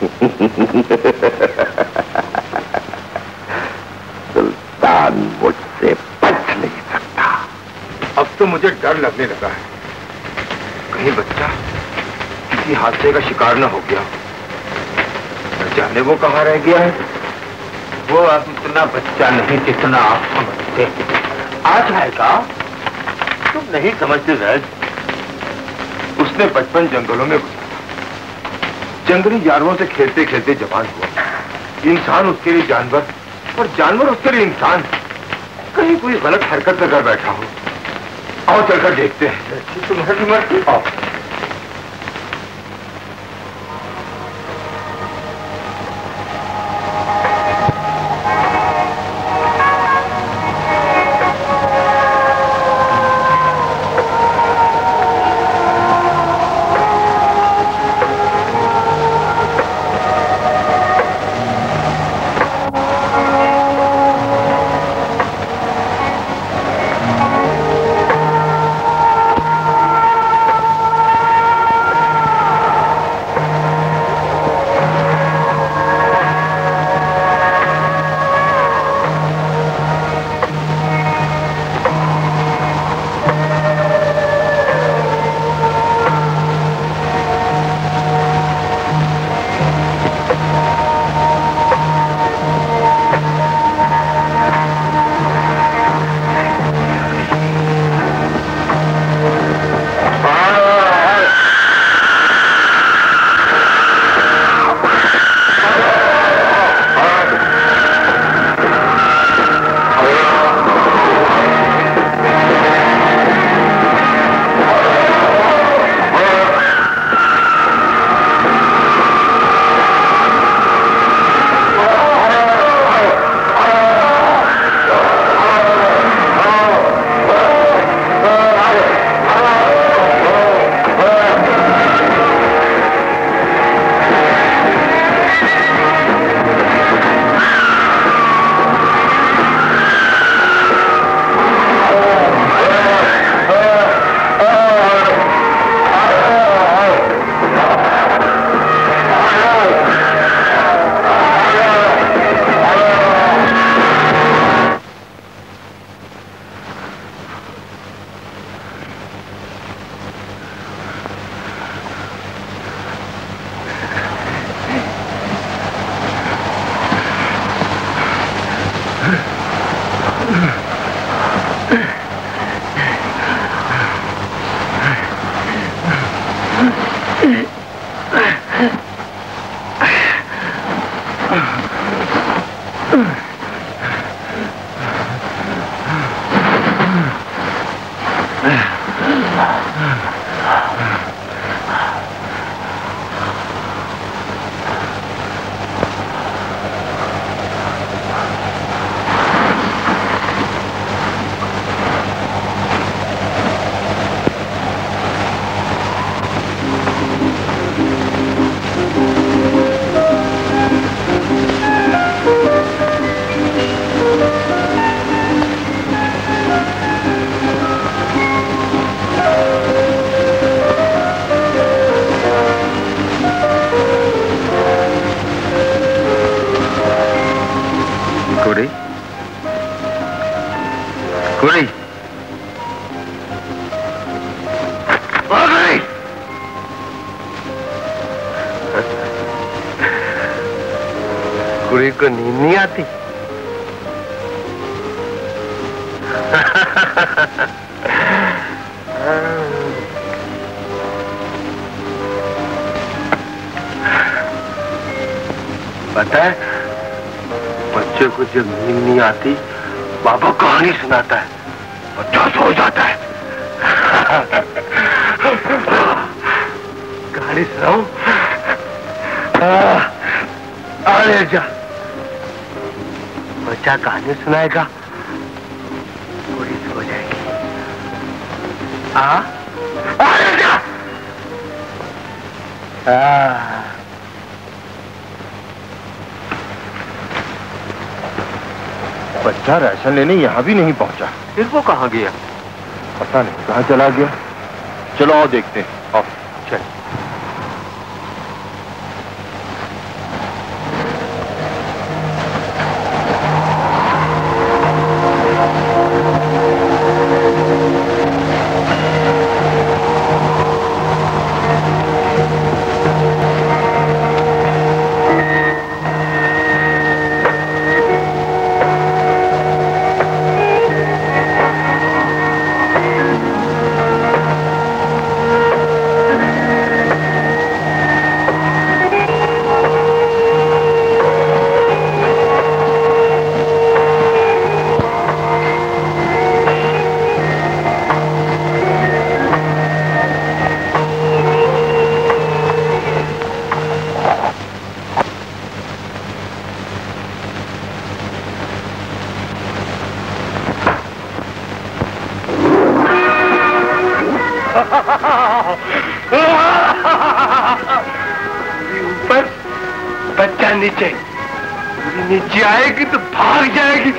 सुल्तान मुझसे बच नहीं सकता। अब तो मुझे डर लगने लगा है, कहीं बच्चा किसी हादसे का शिकार न हो गया। न जाने वो कहाँ रह गया है। वो अब इतना बच्चा नहीं जितना आप समझते। आ जाएगा। तुम नहीं समझते जैद। उसने बचपन जंगलों में गुजारा, जंगली जानवरों से खेलते खेलते जवान हुआ। इंसान उसके लिए जानवर और जानवर उसके लिए इंसान। कहीं कोई गलत हरकत न कर बैठा हो। आओ चलकर देखते हैं। तुम्हारी मर्जी। आओ। कुड़ी को नींद नहीं आती? पता है, बच्चे को जब नींद नहीं आती बाबा कहानी सुनाता है, बच्चा सो जाता है। कहानी सुनाऊं? अरे जा, बच्चा कहानी सुनाएगा, पूरी सो जाएगी। हाँ, अरे जा। हाँ। बच्चा राशन लेने यहाँ भी नहीं पहुँचा। फिर वो कहाँ गया? पता नहीं कहाँ चला गया। चलो आओ देखते हैं। आओ चल। ऊपर, बच्चा नीचे। नीचे आएगी तो भाग जाएगी।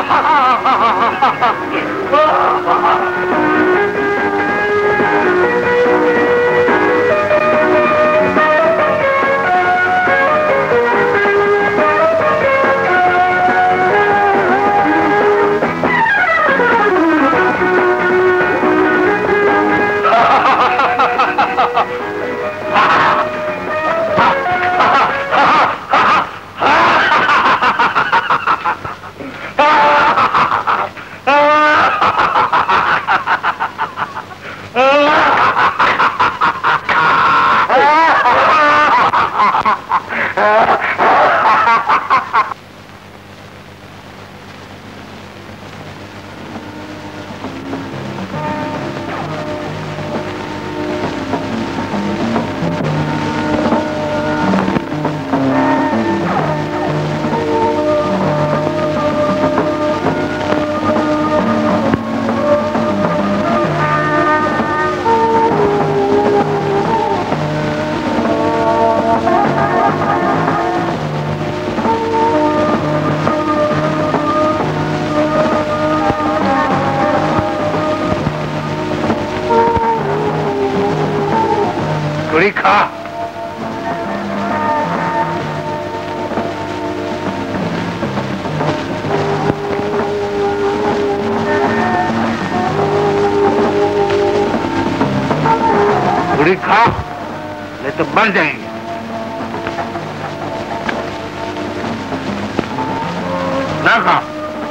खा। थोड़ी खा, नहीं तो मर जाएंगे। ना खा।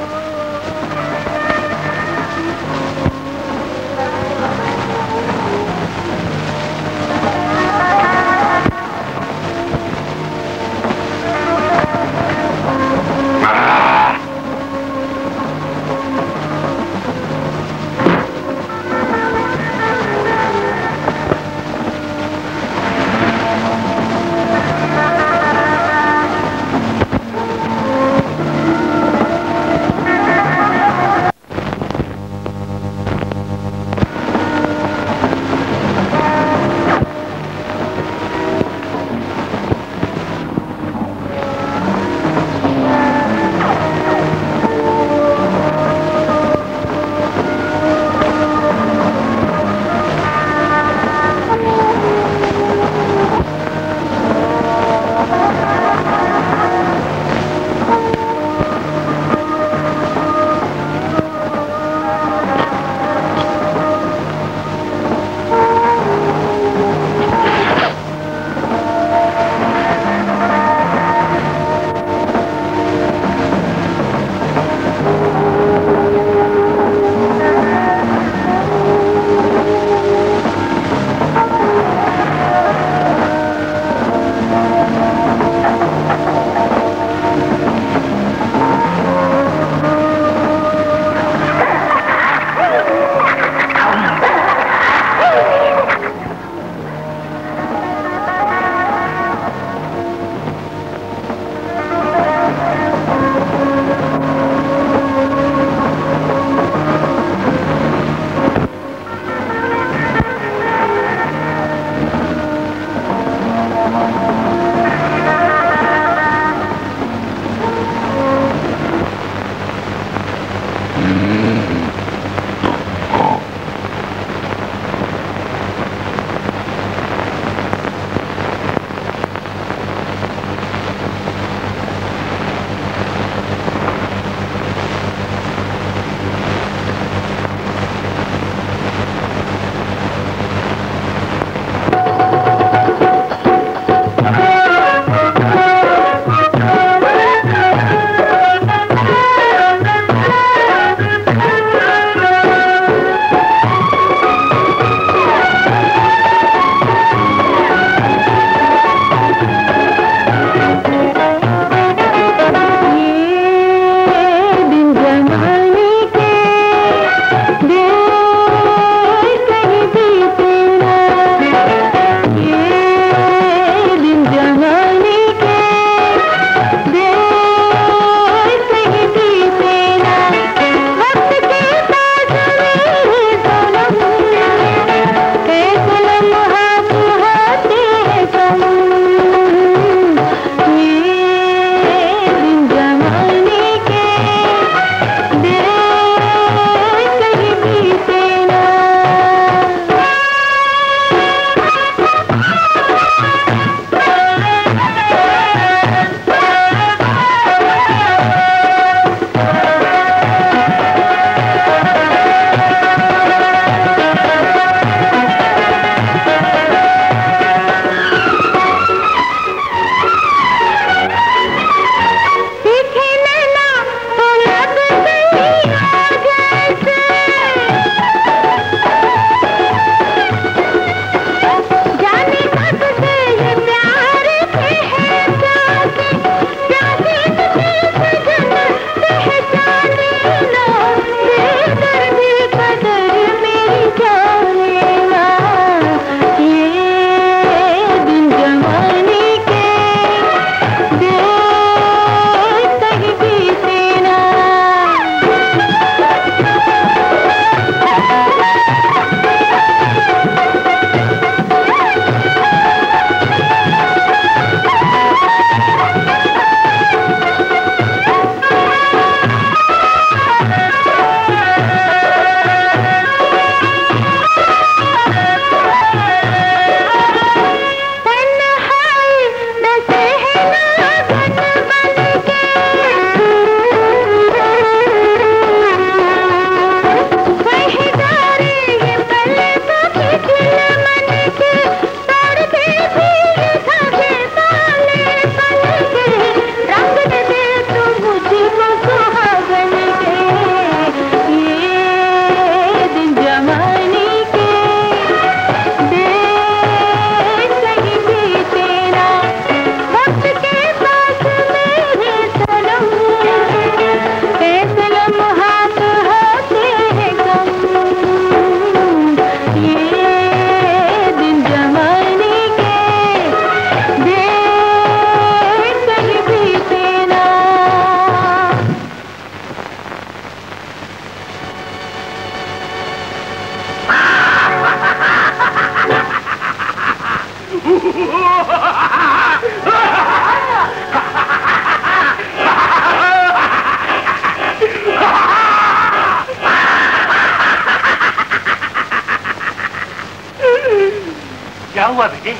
हुआ बेटे?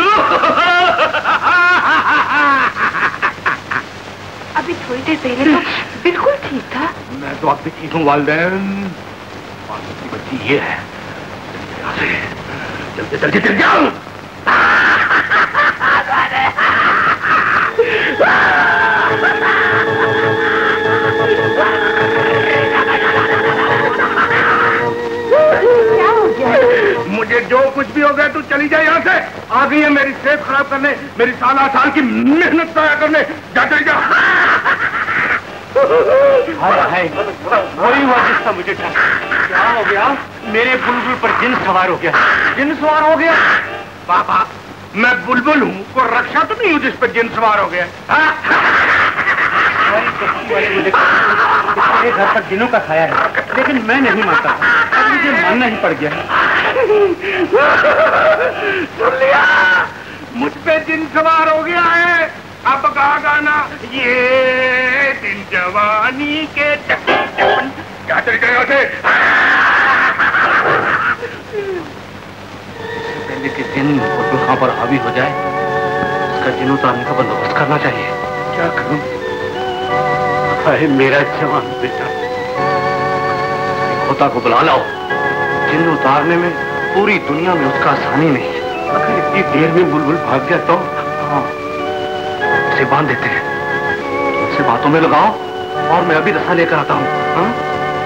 अभी थोड़ी देर पहले तो बिल्कुल ठीक था। मैं तो अब भी ठीक हूँ वालिदैन। की बच्ची ये है। यहाँ से जल्दी जल्दी चल जाओ। क्या हो गया? मुझे जो कुछ भी हो गया तू चली जाए यहाँ से। आ गई है मेरी सेहत खराब करने, मेरी साला साल की मेहनत तय करने। जा चली जा। हाय वही हुआ जिसका मुझे डर। क्या हो गया? मेरे बुलबुल पर जिन सवार हो गया। जिन सवार हो गया? पापा मैं बुलबुल हूँ, को रक्षा तो नहीं हूँ जिस पर जिन सवार हो गया। मेरे घर पर जिनों का खाया है, लेकिन मैं नहीं मानता। अब मुझे मानना ही पड़ गया। सुन लिया, मुझ पे जिन सवार हो गया है। अब गा गाना ये दिन जवानी के चपन। क्या चल गया से? पहले के दिन वहाँ पर हावी हो जाए, उसका जिन उतारने का बंदोबस्त करना चाहिए। क्या करूं? हाय मेरा जवान बेटा, खोता को बुला लाओ। जिन उतारने में पूरी दुनिया में उसका आसानी नहीं। अगर इतनी देर में बुलबुल भाग गया तो हाँ, उसे बांध देते हैं। उसे बातों में लगाओ और मैं अभी रसा लेकर आता हूँ। हाँ?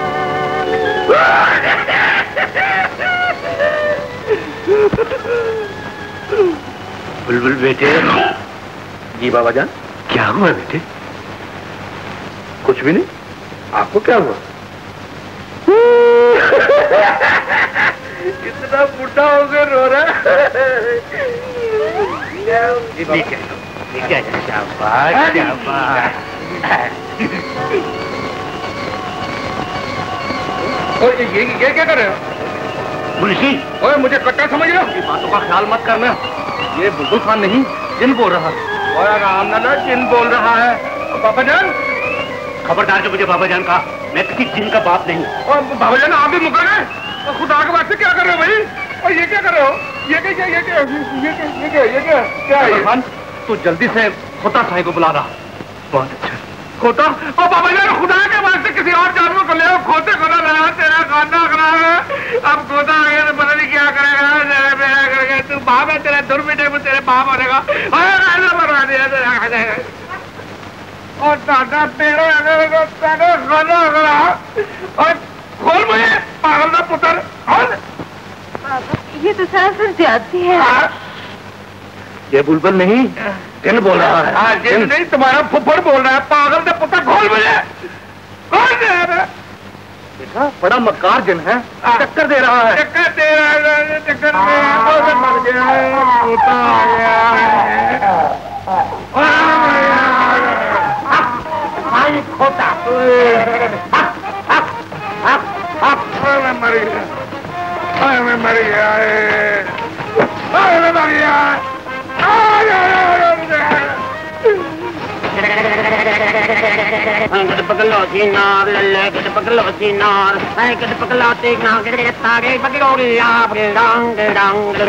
बुलबुल बेटे। जी बाबा जान। क्या हुआ बेटे? कुछ भी नहीं। आपको क्या हुआ? इतना बुढ़ा हो गया रो रहा है। ठीक है, ठीक है, शाबाश, शाबाश। और ये ये क्या कर रहे हो? मुंशी, ओए मुझे कट्टा समझ रहे हो? बातों का ख्याल मत करना। ये बुलबुल खान नहीं, जिन बोल रहा है। और आराम नाला जिन बोल रहा है। बाबा जान, खबरदार जो मुझे बाबा जान कहा, मैं किसी जिन का बाप नहीं। और बाबा जान आप भी मुकर गए? तो खुदा के वास्ते क्या कर रहे हो भाई? और ये क्या कर रहे हो? ये क्या ये क्या ये क्या ये क्या ये क्या क्या है? खान तू जल्दी से खोता साई को बुला रहा। बहुत अच्छा। खोता? और बाबा जान खुदा के वास्ते किसी और जानवर को ले आओ। खोते को ना रहा, तेरा खाना खराब है। अब खोता आ गया तो पता नहीं क्या करेगा। तेरा मेरा करेगा। तू बाप है, तेरा दूर बेटे में तेरे बाप बनेगा। बना दिया तेरा। और दादा पेड़ो खाना खरा और खोल मुझे पागल का पुत्र। खोल। ये तो सरासर ज्यादती है। ये बुलबुल नहीं, जिन बोल रहा है। हाँ जिन नहीं, तुम्हारा फुफड़ बोल रहा है। पागल का पुत्र खोल मुझे। खोल दे। देखा बड़ा मक्कार जिन है, टक्कर दे रहा है। टक्कर दे रहा है। टक्कर में मर गया है। खोता आ गया है। आई खोता। मैं मर गया। मैं मर गया है। मैं मर गया। पकड़ो सीनार लल्ले कट पकड़ो सीनार है कट पकड़ो तेना के तारे पकड़ो लाभ डांग डांग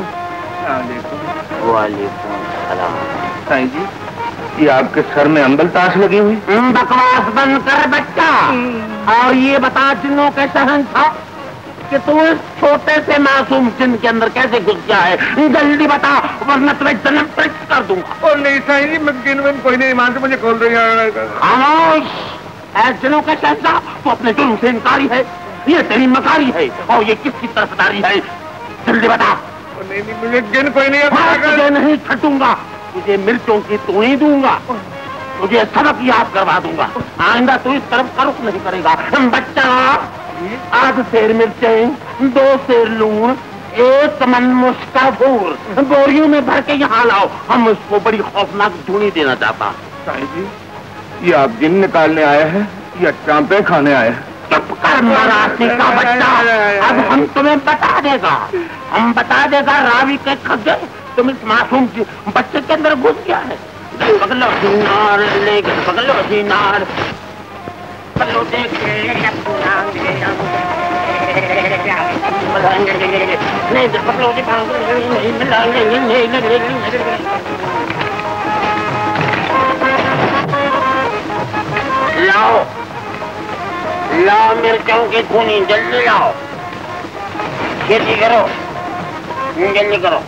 वालेकुम सलाम। साईं जी, ये आपके सर में अंबल ताश लगी हुई? बकवास बंद कर बच्चा। और ये बता जिन्हों के शहंशाह कि तू इस छोटे से मासूम जिन के अंदर कैसे घुस गया है? जल्दी बता, वरना तुम्हें जन्म पृष्ठ कर दूंगा। और नहीं साईं जी, मैं जिन में कोई नहीं मानते, मुझे खोल रही है। खामोश। ऐसे जिनों का शहंशाह तो अपने जुर्म से इनकारी है। ये तेरी मकारी है और ये किसकी तरफदारी है? जल्दी बता। नहीं नहीं, मुझे जिन कोई नहीं है। तुझे नहीं छटूंगा, तुझे मिर्चों की तू ही दूंगा। तुझे सबक याद करवा दूंगा। आइंदा तू इस तरफ का रुख नहीं करेगा। बच्चा, आध सेर मिर्चें, दो सेर लूण, एक मन मुश्का भूर बोरियों में भर के यहाँ लाओ। हम उसको बड़ी खौफनाक धुनी देना चाहता। साईं जी, ये आप जिन निकालने आए हैं या चांपे खाने आए हैं? चुप कर मराठी का बच्चा। अब हम तुम्हें बता देगा, हम बता देगा रावी के खग्गे तुम इस मासूम बच्चे के अंदर घुस गया है। पकड़ो सीनार लेकर, पकड़ो सीनार, पकड़ो देख लाओ लाओ मिर्चों की खूनी, जल्दी लाओ, खेती करो, जल्दी करो।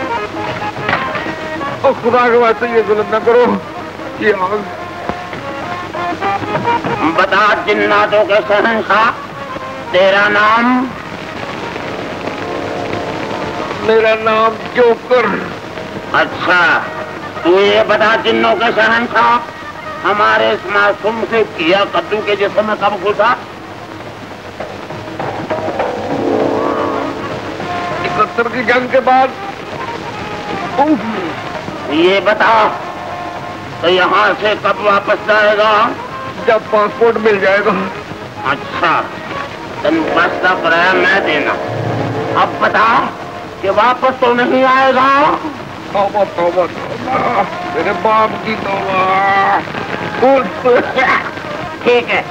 और खुदा के वास्ते ये जुल्म न करो, ये आग। बता जिन्नातों के शहंशाह, तेरा नाम? मेरा नाम जोकर। अच्छा, तू ये बता जिन्नों के शहंशाह, हमारे इस मासूम से किया कद्दू के जिस्म में कब घुसा? इकहत्तर की जंग के बाद। ये बता तो यहाँ से कब वापस जाएगा? जब पासपोर्ट मिल जाएगा। अच्छा, तुम बस का किराया मैं देना। अब बता कि वापस तो नहीं आएगा? तौबा तौबा तौबा, मेरे बाप की तौबा। ठीक है।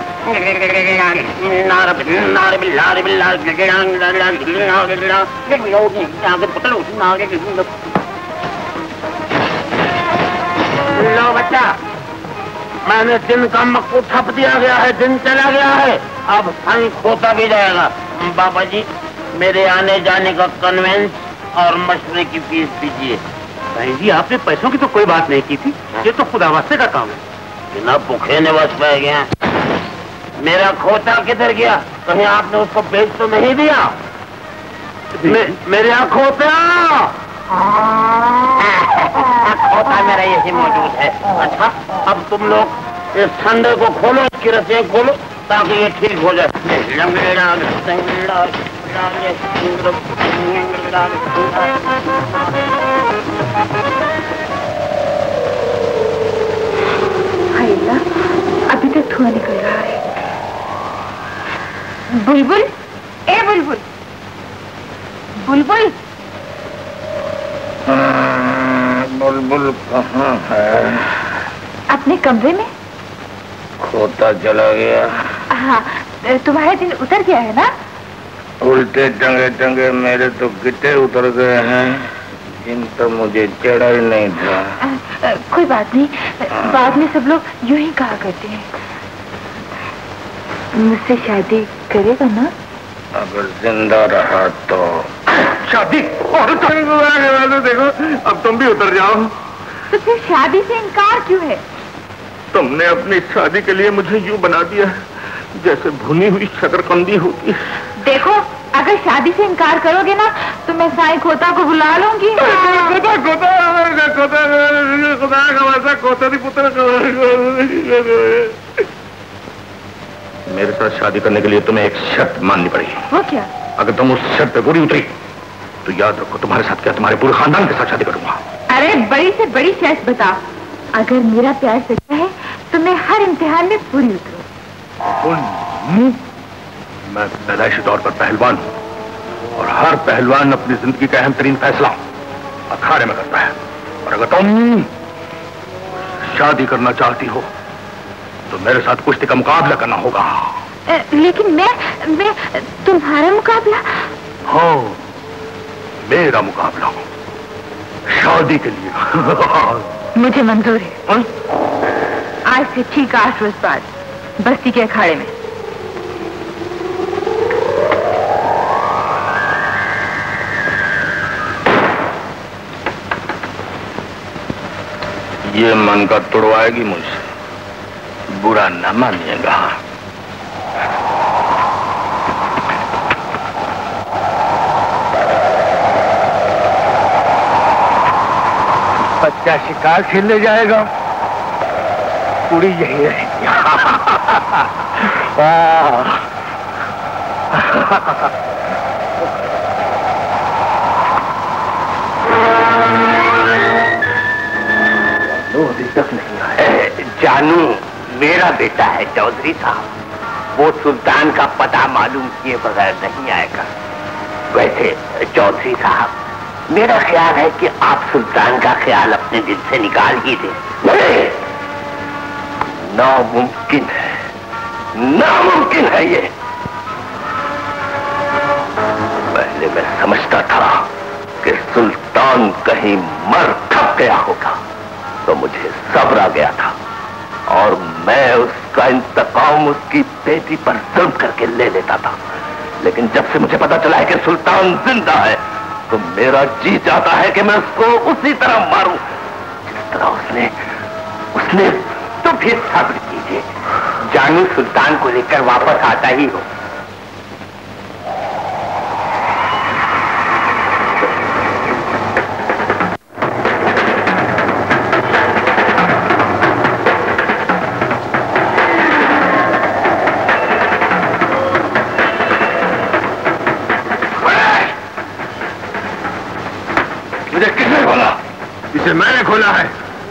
लो बच्चा, मैंने दिन का मक्कू थप दिया गया है, दिन चला गया है, अब साईं खोता भी जाएगा। बाबा जी, मेरे आने जाने का कन्वेंस और मशवरे की फीस दीजिए। साईं जी, आपने पैसों की तो कोई बात नहीं की थी, ये तो खुदा वास्ते का काम है। बिना भूखे ने बस पै गया। मेरा खोता किधर गया? कहीं आपने उसको बेच तो नहीं दिया? मे, मेरे यहाँ खोता खोता मेरा यही मौजूद है। अच्छा, अब तुम लोग इस ठंडे को खोलो, इसकी रस्सियाँ खोलो ताकि ये ठीक हो जाए। अभी तक धुआं निकल रहा है। बुलबुल, ए बुलबुल, बुलबुल, बुलबुल कहाँ है? अपने कमरे में। खोता चला गया। हाँ, तुम्हारे दिन उतर गया है ना? उल्टे टंगे टंगे मेरे तो गिट्टे उतर गए हैं, इन तो मुझे चढ़ा ही नहीं था। आ, आ, कोई बात नहीं, बाद में सब लोग यूं ही कहा करते हैं। मुझसे शादी करेगा ना? अगर जिंदा रहा तो। शादी? और तो देखो, अब तुम भी उतर जाओ। तो फिर शादी से इनकार क्यों है? तुमने अपनी शादी के लिए मुझे यूं बना दिया जैसे भुनी हुई शकरकंदी होती। देखो, अगर शादी से इनकार करोगे ना तो मैं साईं खोता को बुला लूंगी। खोता खोता खोता खुदा का वास्ता खोता नहीं पुत्र। मेरे साथ शादी करने के लिए तुम्हें एक शर्त माननी पड़ेगी। वो क्या? अगर तुम उस शर्त पे पूरी उतरी तो याद रखो, तुम्हारे साथ क्या, तुम्हारे पूरे खानदान के साथ शादी करूंगा। अरे बड़ी से बड़ी शर्त बता। अगर मेरा प्यार सच्चा है तो मैं हर इम्तिहान में पूरी उतरूं। मैं पैदाइशी तौर पर पहलवान हूं और हर पहलवान अपनी जिंदगी का अहम तरीन फैसला अखाड़े में करता है। और अगर तुम शादी करना चाहती हो तो मेरे साथ कुश्ती का मुकाबला करना होगा। ए, लेकिन मैं मैं तुम्हारा मुकाबला? हाँ, मेरा मुकाबला शादी के लिए। मुझे मंजूर है। हा? आज से ठीक आठ रोज बाद बस्ती के अखाड़े में। ये मन का तुड़वाएगी मुझसे, बुरा न मानिएगा। बच्चा शिकार खेलने जाएगा, पूरी यही रहेगी। अभी तक नहीं आया। जानू मेरा बेटा है चौधरी साहब, वो सुल्तान का पता मालूम किए बगैर नहीं आएगा। वैसे चौधरी साहब, मेरा ख्याल है कि आप सुल्तान का ख्याल अपने दिल से निकाल ही दें। नामुमकिन है, नामुमकिन है ये। मैं पहले मैं समझता था कि सुल्तान कहीं मर खप गया होगा, तो मुझे सब्र आ गया था और मैं उसका इंतकाम उसकी बेटी पर जुल्म करके ले लेता था। लेकिन जब से मुझे पता चला है कि सुल्तान जिंदा है, तो मेरा जी चाहता है कि मैं उसको उसी तरह मारूं जिस तरह उसने उसने तो फिर सब्र कीजिए, जानू सुल्तान को लेकर वापस आता ही हो। मुझे किसने खोला? इसे मैंने खोला है।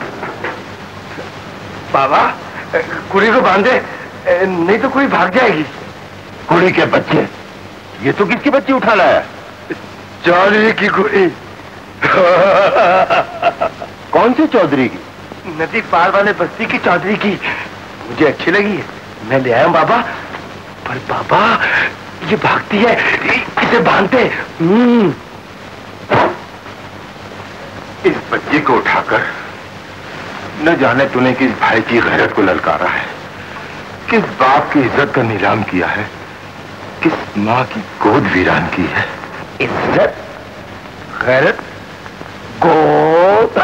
बाबा, कुड़ी को बांधे, नहीं तो कोई भाग जाएगी। कुड़ी के बच्चे? ये तो किसकी बच्ची उठा लाया? चौधरी की कुड़ी। कौन सी चौधरी की? नदी पार वाले बस्ती की चौधरी की। मुझे अच्छी लगी है, मैं ले आया हूं बाबा। पर बाबा, ये भागती है, इसे बांधते। हम्म। इस बच्ची को उठाकर न जाने तूने किस भाई की गैरत को ललकारा है, किस बाप की इज्जत का नीलाम किया है, किस माँ की गोद वीरान की है। इज्जत, गैरत, गोद।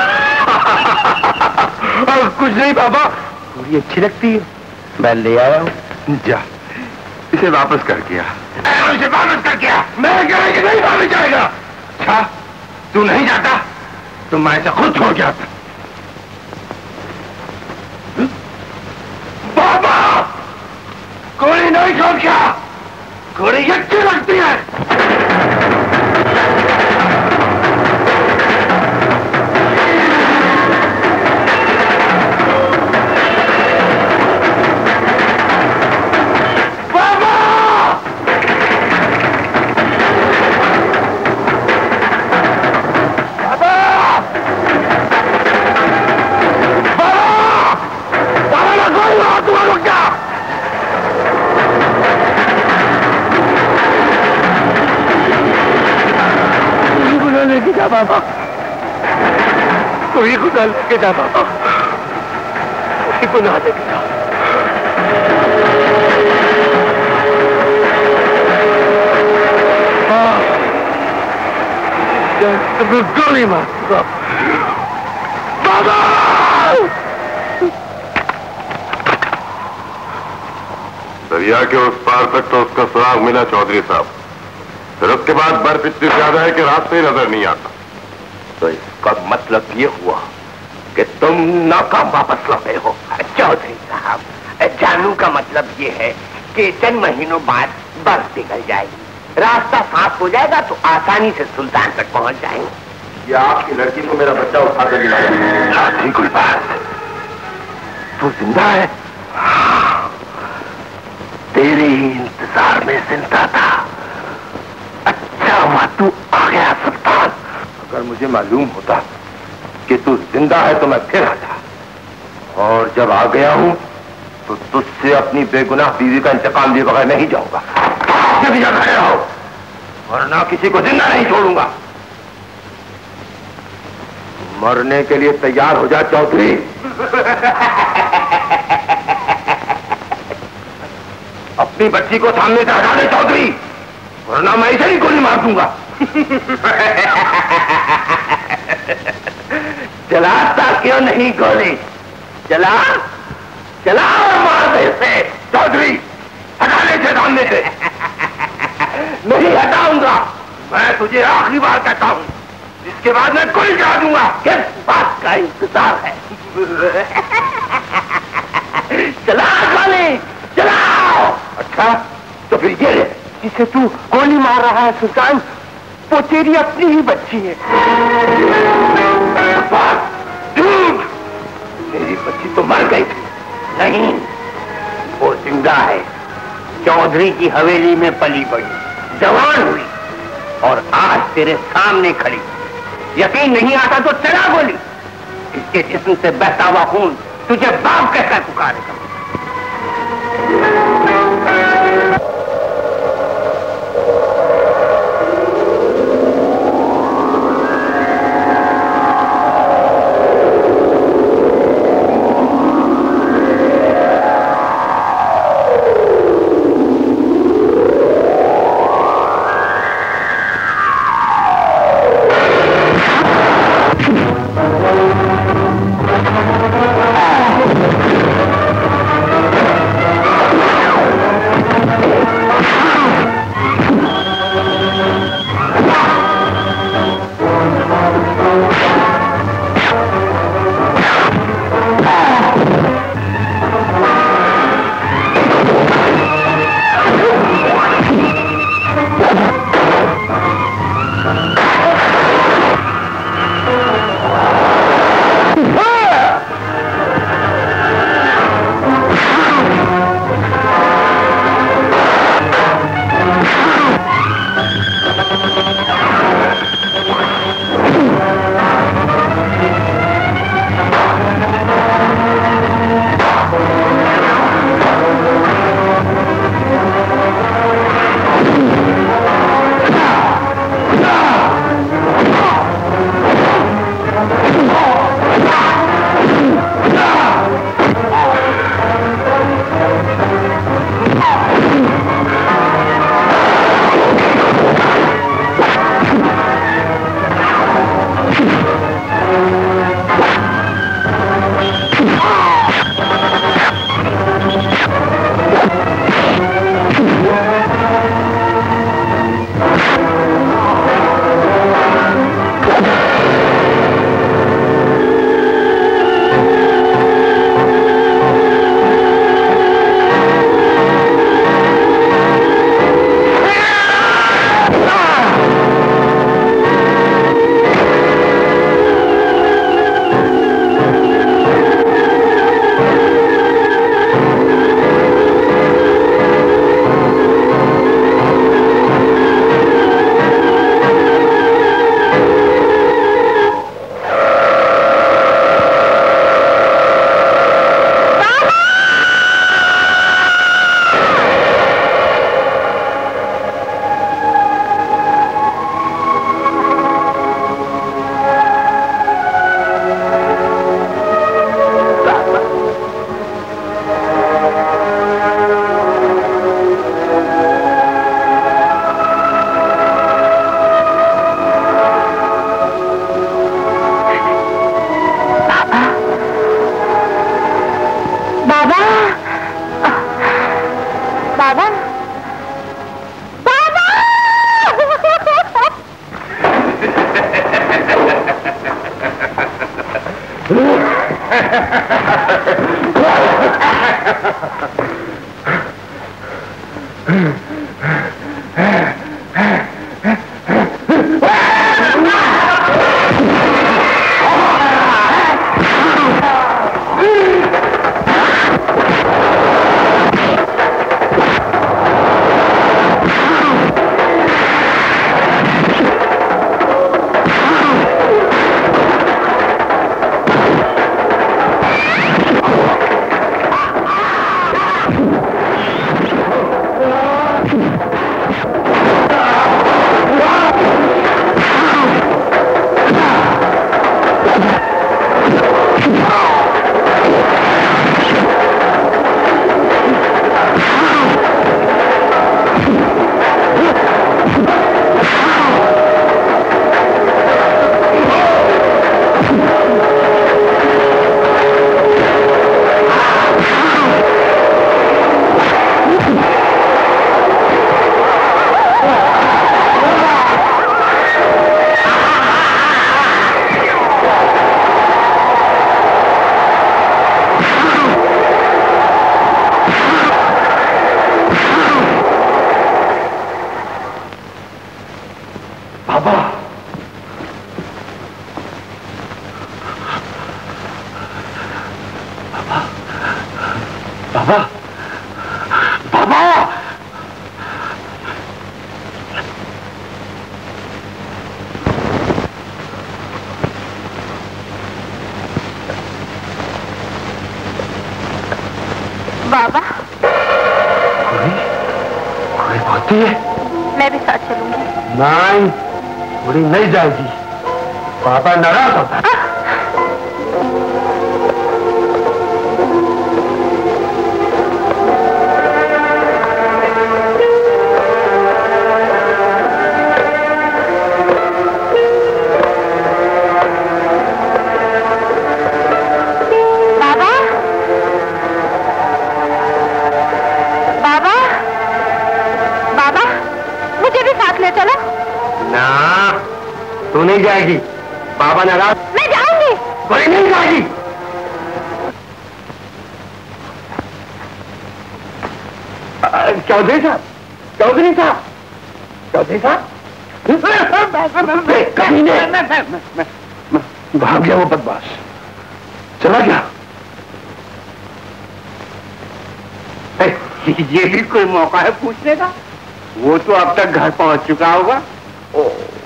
और कुछ नहीं बाबा, थोड़ी अच्छी लगती है, मैं ले आया हूं। जा, इसे वापस कर गया। इसे वापस कर गया। मैं कह रहा कि नहीं वापस जाएगा। अच्छा, तू नहीं जाता तो मैं इसे खुद छोड़ के आता। बाबा, कोई नहीं छोड़ गया, कोई अच्छी लगती है। बाबा, कोई गुनाह लेके जा बाबा, कोई गुनाह लेके जा। गोली मार बाबा। दरिया के उस पार तक तो उसका सुराग मिला चौधरी साहब, फिर उसके बाद बर्फ इतनी ज्यादा है कि रास्ते ही नजर नहीं आता। तो इसका मतलब ये हुआ कि तुम नाकाम वापस लौटे हो। चौधरी साहब, जानू का मतलब ये है कि चंद महीनों बाद बर्फ पिघल जाएगी, रास्ता साफ हो जाएगा तो आसानी से सुल्तान तक पहुंच जाएंगे। ये आपकी लड़की को मेरा बच्चा उठा कर लाया। नहीं कोई बात, तू जिंदा है? तेरे ही इंतजार में जिंदा था। अच्छा हुआ तू आ गया सुल्तान। अगर मुझे मालूम होता कि तू जिंदा है तो मैं फिर आता, और जब आ गया हूं तो तुझसे अपनी बेगुनाह बीवी का इंतकाम लिए बगैर नहीं जाऊंगा। जब जा रहे हो, वरना किसी को जिंदा नहीं छोड़ूंगा। मरने के लिए तैयार हो जा चौधरी। अपनी बच्ची को सामने से हटा दे चौधरी, वरना मैं इसे ही गोली मार दूंगा। चलाता क्यों नहीं गोली? चला चला मार दे इसे चौधरी, हटा ले इसे सामने से। नहीं हटाऊंगा, मैं तुझे आखिरी बार कहता हूं, इसके बाद मैं गोली चला दूंगा। किस बात का इंतजार है? चला गोली, चलाओ। अच्छा, तो फिर ये ले, जिसे तू गोली मार रहा है सुल्तान, वो तेरी अपनी ही बच्ची है। झूठ, मेरी बच्ची तो मर गई थी। नहीं, वो जिंदा है, चौधरी की हवेली में पली बड़ी, जवान हुई और आज तेरे सामने खड़ी। यकीन नहीं आता तो चला गोली, इसके जिस्म से बहता हुआ खून तुझे बाप कहकर पुकारेगा। बाबा कोई कोई बात है? मैं भी साथ चलूंगी। नहीं, बुढ़ी नहीं जाएगी। बाबा नाराज होता है। तू नहीं जाएगी, बाबा नाराज। मैं जाऊंगी। कोई नहीं जाएगी। चौधरी साहब, चौधरी साहब, चौधरी साहब, भाग गया वो बदमाश, चला गया। ये भी कोई मौका है पूछने का? वो तो अब तक घर पहुंच चुका होगा। ओ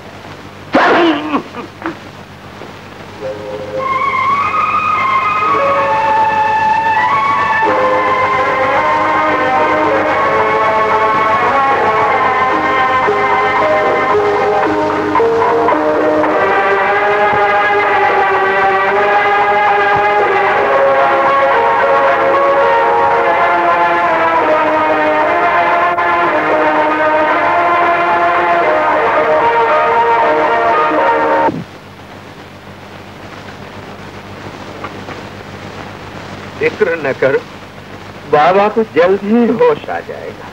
फिक्र न करो, बाबा को जल्द ही होश आ जाएगा।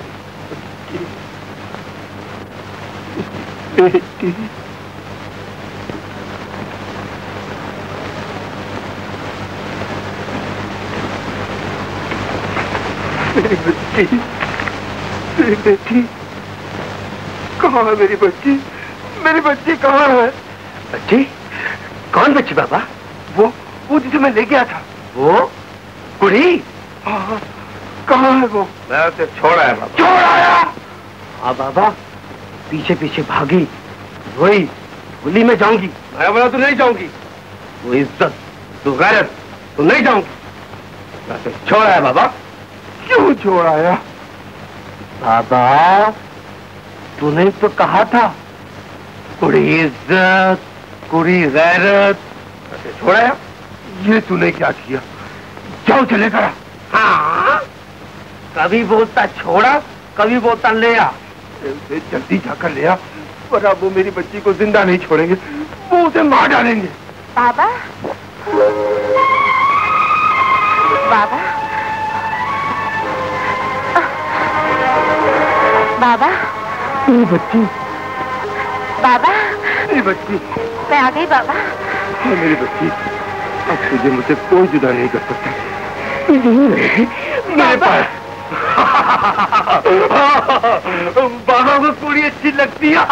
बेटी, मेरी बच्ची, मेरी बेटी, कहाँ है मेरी बच्ची? मेरी बच्ची कहाँ है? बच्ची? कौन बच्ची बाबा? वो वो जिसे मैं ले गया था। वो कुड़ी? हाँ, कहाँ है वो? मैं उसे छोड़ आया बाबा। छोड़ आया? हाँ बाबा, पीछे पीछे भागी, वही गुली में जाऊंगी। मैं बोला तू नहीं जाऊंगी। वो इज्जत, तू गैरत, तू नहीं जाऊंगी। मैं उसे छोड़ आया बाबा। क्यों छोड़ आया? बाबा, तूने तो कहा था कुड़ी इज्जत, कुड़ी गैरत, मैं छोड़ आया। ये तूने क्या किया? जाओ चले करा। हाँ, कभी बोलता छोड़ा, कभी बोलता ले आ। जल्दी जाकर ले आ, वरना वो मेरी बच्ची को जिंदा नहीं छोड़ेंगे, वो उसे मार डालेंगे। बाबा, बाबा, बाबा, मेरी बच्ची, बाबा, मेरी बच्ची, मैं आ गई बाबा। मेरी बच्ची, अब तुझे मुझसे कोई जुदा नहीं कर सकता। मेरे पास बाबा को पूरी अच्छी लगती है।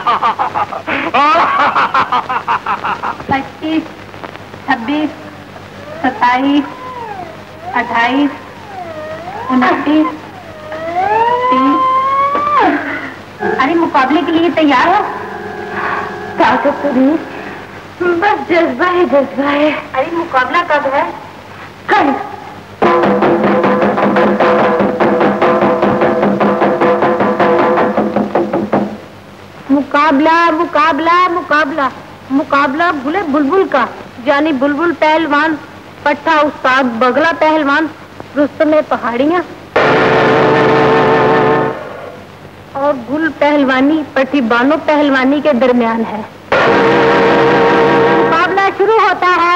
पच्चीस, छब्बीस, सत्ताईस, अट्ठाईस, उनतीस, तीस। अरे मुकाबले के लिए तैयार हो? ताकत तो नहीं, बस जज्बा है, जज्बा है। अरे मुकाबला कब है? कल। मुकाबला मुकाबला मुकाबला मुकाबला भूले बुलबुल का, यानी बुलबुल पहलवान, पट्टा उस्ताद बगला पहलवान, रुस्तम में पहाड़ियाँ, और गुल पहलवानी पट्टी बानो पहलवानी के दरमियान है। मुकाबला शुरू होता है।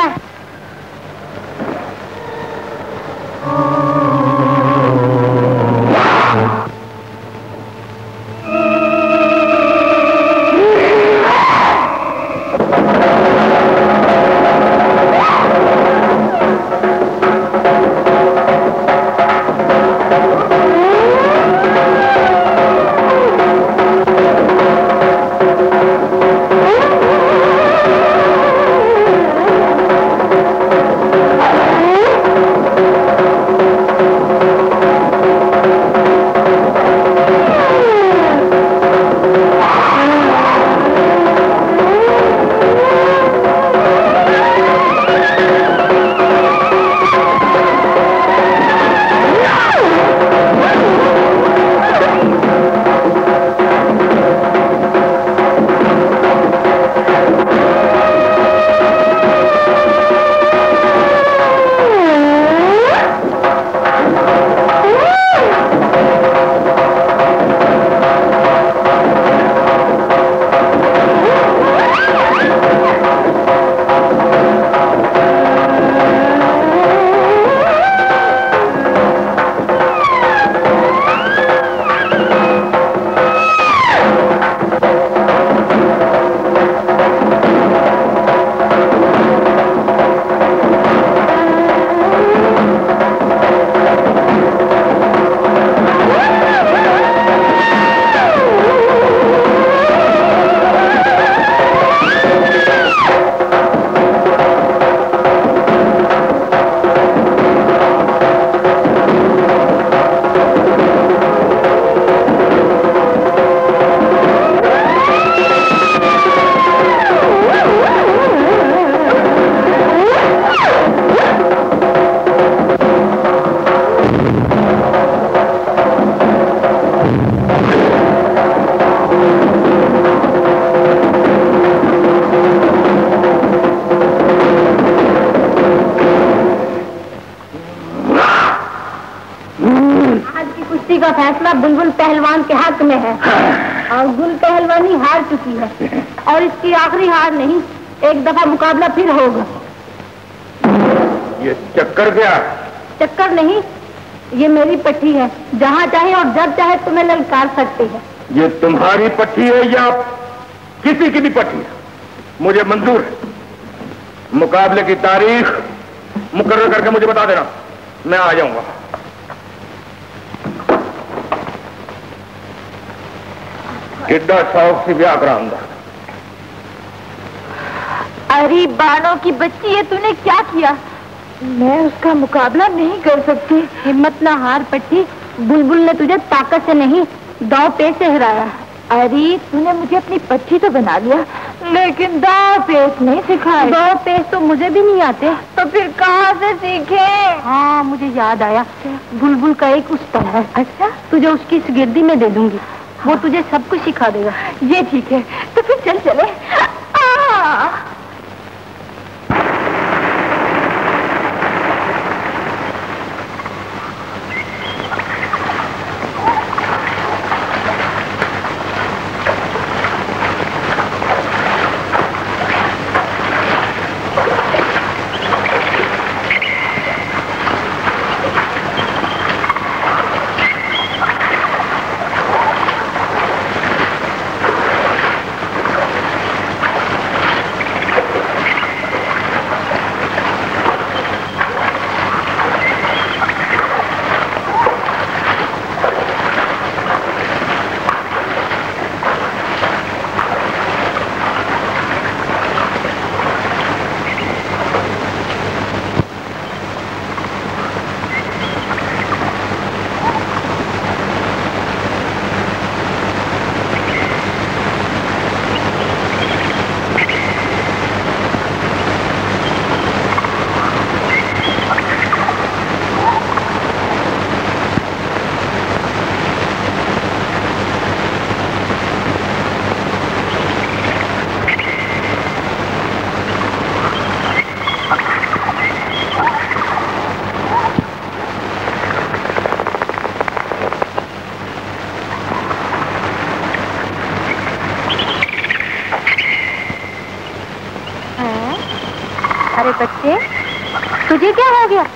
का फैसला बुलबुल पहलवान के हक में है और गुल पहलवानी हार चुकी है और इसकी आखिरी हार नहीं, एक दफा मुकाबला फिर होगा। ये चक्कर क्या? चक्कर नहीं, ये मेरी पट्टी है, जहाँ चाहे और जब चाहे तुम्हें ललकार सकती है। ये तुम्हारी पट्टी है या किसी की भी पट्टी है, मुझे मंजूर है। मुकाबले की तारीख मुकर्रर करके मुझे बता देना, मैं आ जाऊंगा। कितना शौक से ब्याह कराऊंगा। अरे बानों की बच्ची है, तूने क्या किया? मैं उसका मुकाबला नहीं कर सकती। हिम्मत ना हार पट्टी, बुलबुल ने तुझे ताकत से नहीं दांव पेच से हराया। अरे तूने मुझे अपनी पट्टी तो बना लिया, लेकिन दांव पेच नहीं सिखाया। दांव पेच तो मुझे भी नहीं आते, तो फिर कहाँ से सीखे? हाँ मुझे याद आया, बुलबुल का एक उस्ताद है। अच्छा, तुझे उसकी गिरदी में दे दूंगी, वो तुझे सब कुछ सिखा देगा। ये ठीक है, तो फिर चल चले। आ! प्यारे बच्चे, तुझे क्या हो गया?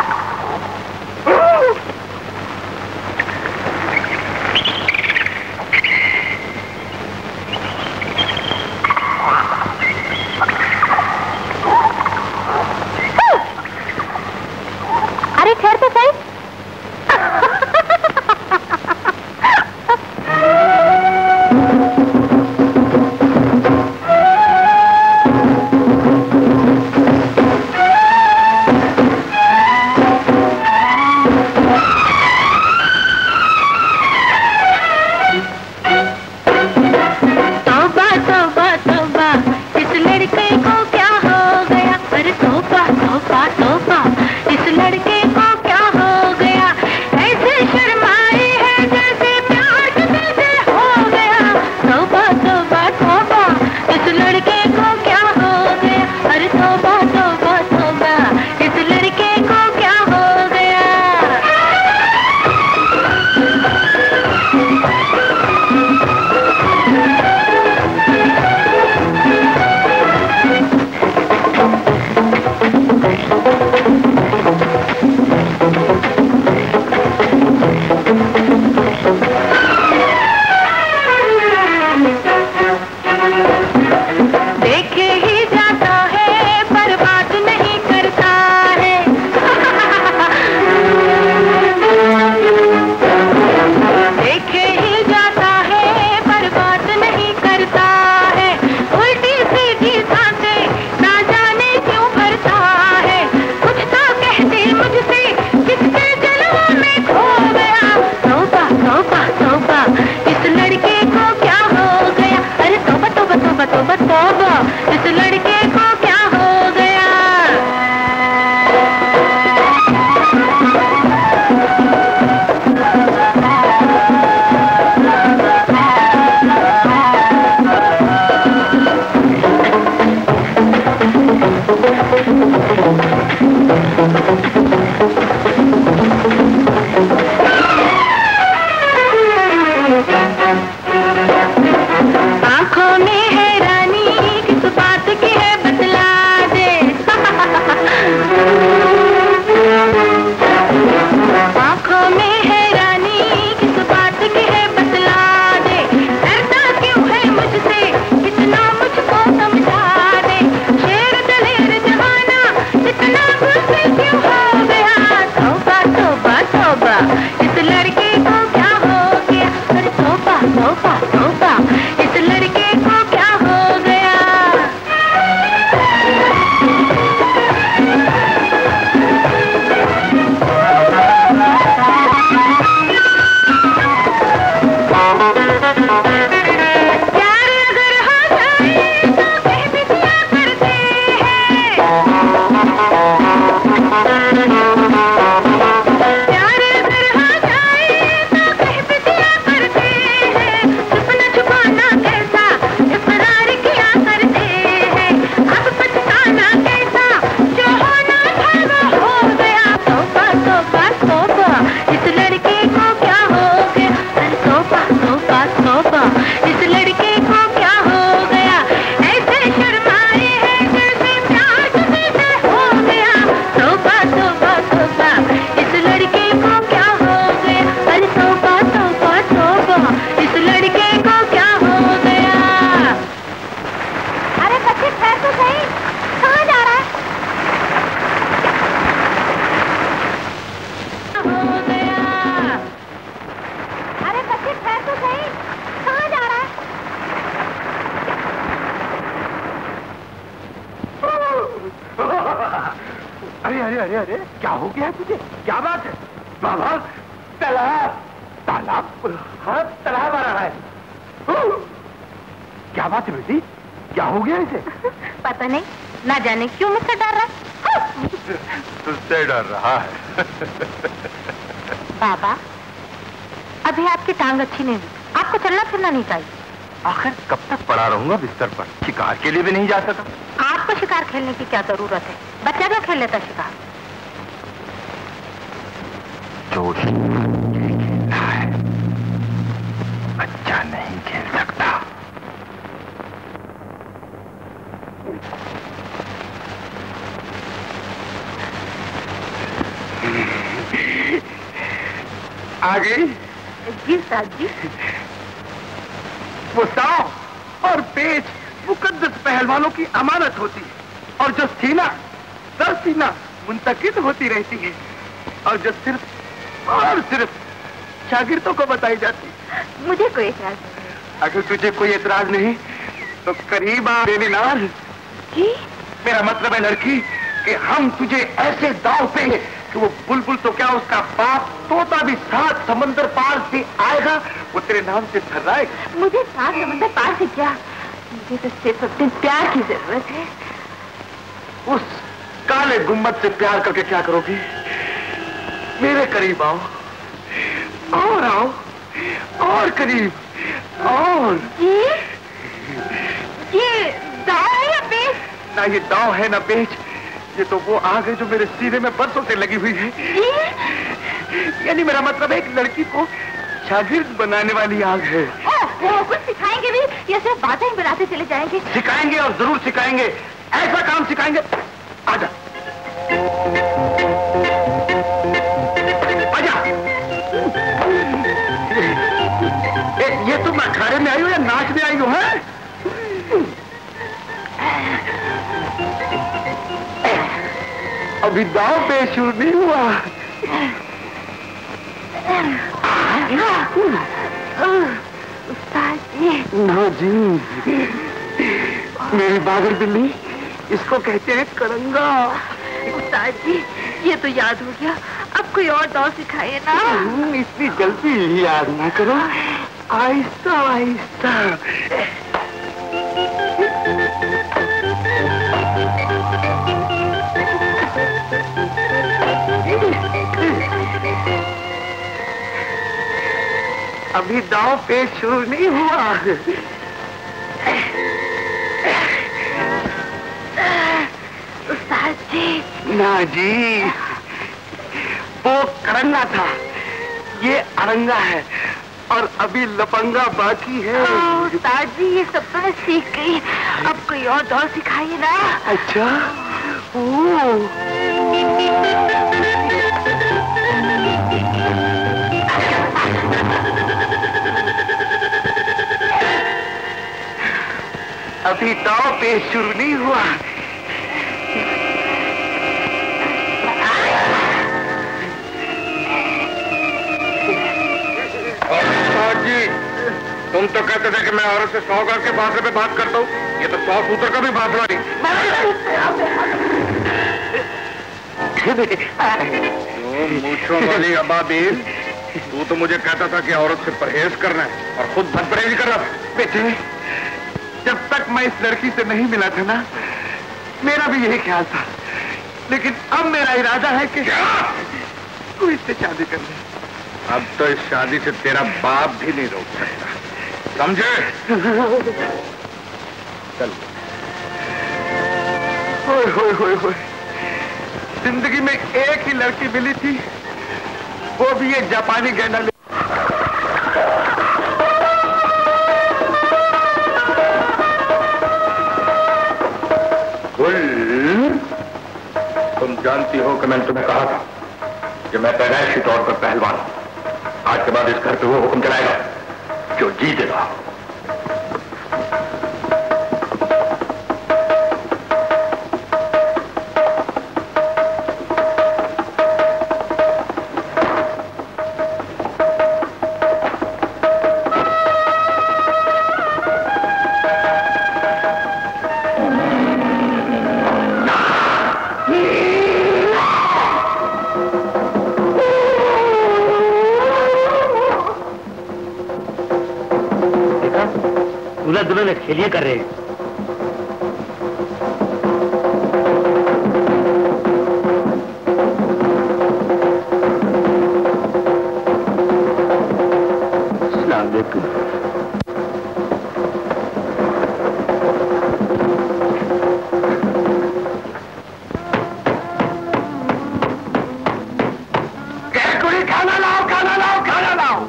अरे ठहर तो सही। अरे अरे अरे अरे क्या हो गया है तुझे? क्या बात है? बाबा तालाब तालाब हाँ तालाब आ रहा है। क्या बात है बेटी? क्या हो गया इसे? पता नहीं, ना जाने क्यों मुझसे डर रहा है। तुझसे डर रहा है। बाबा अभी आपकी टांग अच्छी नहीं हुई, आपको चलना फिरना नहीं चाहिए। आखिर कब तक पड़ा रहूंगा बिस्तर पर? शिकार के लिए भी नहीं जा सकता। आपको शिकार खेलने की क्या जरूरत है? बच्चा क्या खेल लेता शिकार? जो खेलना है बच्चा नहीं खेल सकता। आ गई? जी उस्ताद जी। वो दांव और पेच मुकद्दस पहलवानों की अमानत होती है और जो सीना दर सीना मुंतकिद होती रहती है और जो सिर्फ और सिर्फ शागिर्दों को बताई जाती है। मुझे कोई एतराज नहीं। अगर तुझे कोई एतराज नहीं तो करीब आ बेबी नार। जी? मेरा मतलब है लड़की कि हम तुझे ऐसे दाव पे कि वो बुलबुल तो क्या उसका बाप तोता भी सात समंदर पार से आएगा, वो तेरे नाम से थर्राएगा। मुझे सात समंदर पार से क्या, मुझे तो सिर्फ अपने प्यार की जरूरत है। उस काले गुम्बद से प्यार करके क्या करोगी? मेरे करीब आओ और आओ और करीब और। जी? ये दाव है या पेच? ना ये दाव है ना पेच, ये तो वो आग है जो मेरे सीने में बरसों से लगी हुई है। यानी मेरा मतलब है एक लड़की को शागिर्द बनाने वाली आग है। वो कुछ सिखाएंगे भी या सिर्फ बातें ही बनाते चले जाएंगे? सिखाएंगे और जरूर सिखाएंगे, ऐसा काम सिखाएंगे। आजा आजा। ए, ये तुम अखाड़े में आई हो या नाचने आई हो? है अभी दाव पे शुरू नहीं हुआ। उस्ताद जी। ना जी, मेरी बागल बिल्ली, इसको कहते हैं करंगा। उस्ताद जी ये तो याद हो गया, अब कोई और दाव सिखाइए ना। इतनी जल्दी याद ना करो, आहिस्ता आहिस्ता। अभी दाव पेच शुरू नहीं हुआ। उस्ताद जी। ना जी, वो करंगा था, ये अरंगा है और अभी लपंगा बाकी है। उस्ताद जी ये सब तो मैं सीख गई, अब कोई और दौर सिखाइए ना। अच्छा ओ। अभी दाव पेच शुरू नहीं हुआ। जी तुम तो कहते थे कि मैं औरत से सौ गज के फासले पे बात करता हूँ, ये तो सौ सूत्र का भी फासला नहीं। मूंछों वाली अबाबील, तू तो मुझे कहता था कि औरत से परहेज करना है और खुद बद परहेज कर रहा था। बेटे जब तक मैं इस लड़की से नहीं मिला था ना, मेरा भी यही ख्याल था, लेकिन अब मेरा इरादा है कि तू इससे शादी कर ले। अब तो इस शादी से तेरा बाप भी नहीं रोक सकता, समझे? चल। होए होए होए होए, जिंदगी में एक ही लड़की मिली थी, वो भी ये जापानी गैंडा। तुम जानती हो कि मैंने तुम्हें कहा था कि मैं पैदाइशी तौर पर पहलवान हूं। आज के बाद इस घर पे वो हुक्म चलाएगा जो जीतेगा। दुल्हन खेलिए कर रहे हैं। अस्सलाम वालेकुम। खाना लाओ, खाना लाओ, खाना लाओ,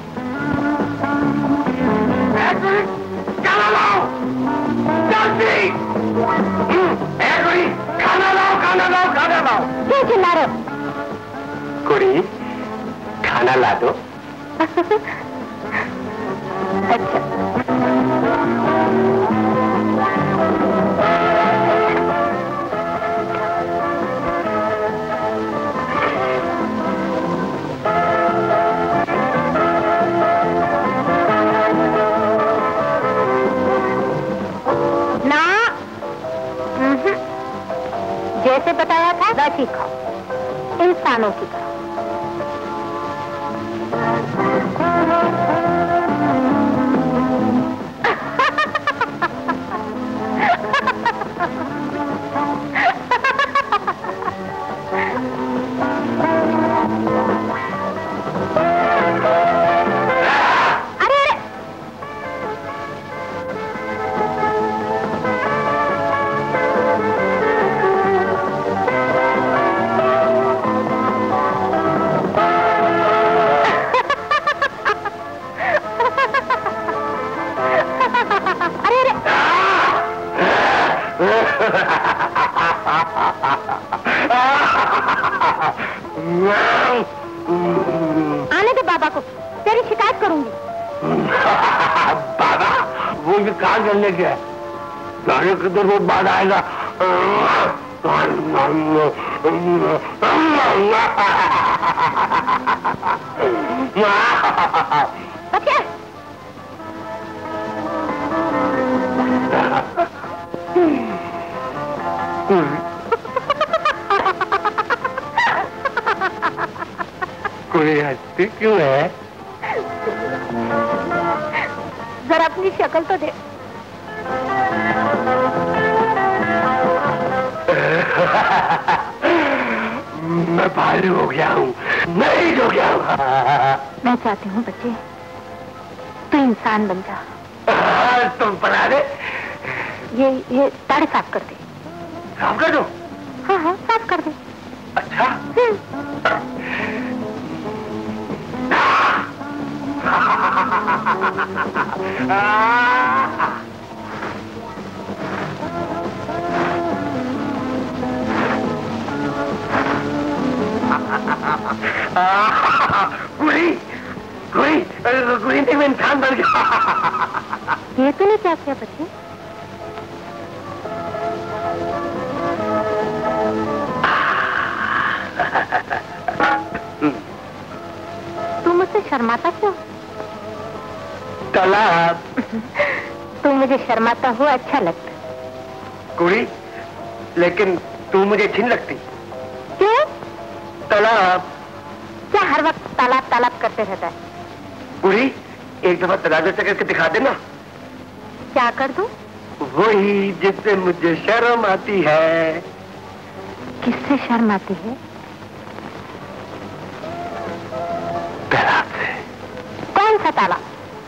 खाना लाओ, जल्दी! खाना लाओ, खाना लाओ, खाना लाओ। क्यों चिल्ला रहे हो? कुड़ी, खाना ला दो। अच्छा ना, जैसे बताया था वैसे ही खाओ, इंसानों की तरह। आने दे बाबा को, तेरी शिकायत करूंगी। बाबा वो भी कहाँ करने के है, जाने किधर वो बाद आएगा। बच्चे कोई हंसती क्यों है? जरा अपनी शक्ल तो दे। मैं भारी हो गया हूँ, नहीं हो गया हूँ। मैं चाहती हूँ बच्चे तू इंसान बन जा। तुम बना दे। ये ये दाढ़ी साफ कर दे। साफ कर दो? हाँ हाँ साफ कर दे। अच्छा गुड़ी गुड़ी गुड़ी ने मैं इंसान बन गया। ये तूने क्या किया बच्चे? तू मुझसे शर्माता क्यों? तालाब। तू मुझे शर्माता हुआ अच्छा लगता। गुड़ी लेकिन तू मुझे अच्छी नहीं लगती। क्यों? तालाब। क्या हर वक्त तालाब तालाब करते रहता है? गुड़ी एक दफा तराजू से करके दिखा देना। क्या कर दूं? वही जिससे मुझे शर्म आती है। किससे शर्म आती है? तालाब से। कौन सा तालाब?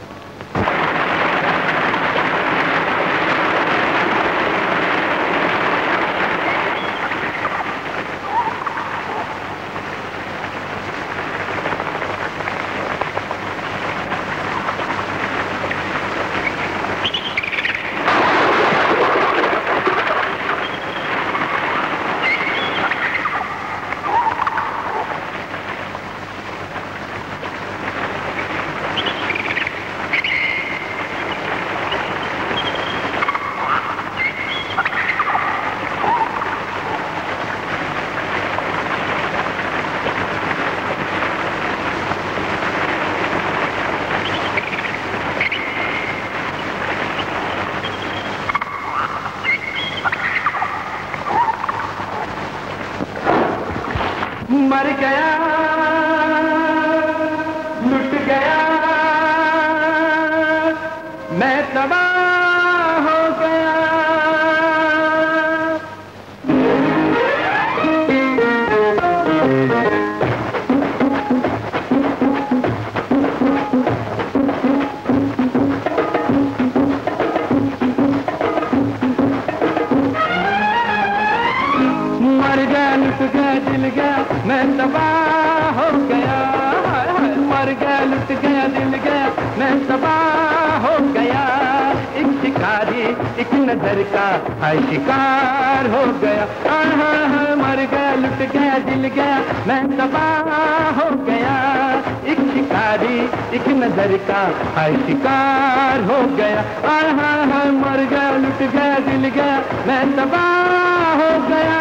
मर गया, लुट गया, मैं तबाह हो गया। मर गया, लुट गया, दिल गया, मैं तबाह हो गया। मर गया, लुट गया, दिल गया, मैं तबाह हो गया। एक शिकारी एक नजर का हाय शिकार हो गया। मर गया, लुट गया, दिल गया, मैं तबाह हो गया। एक शिकारी एक नजर का हाय शिकार हो गया। हाय हाय हाय मर गया, लुट गया, दिल गया, मैं तबाह हो गया।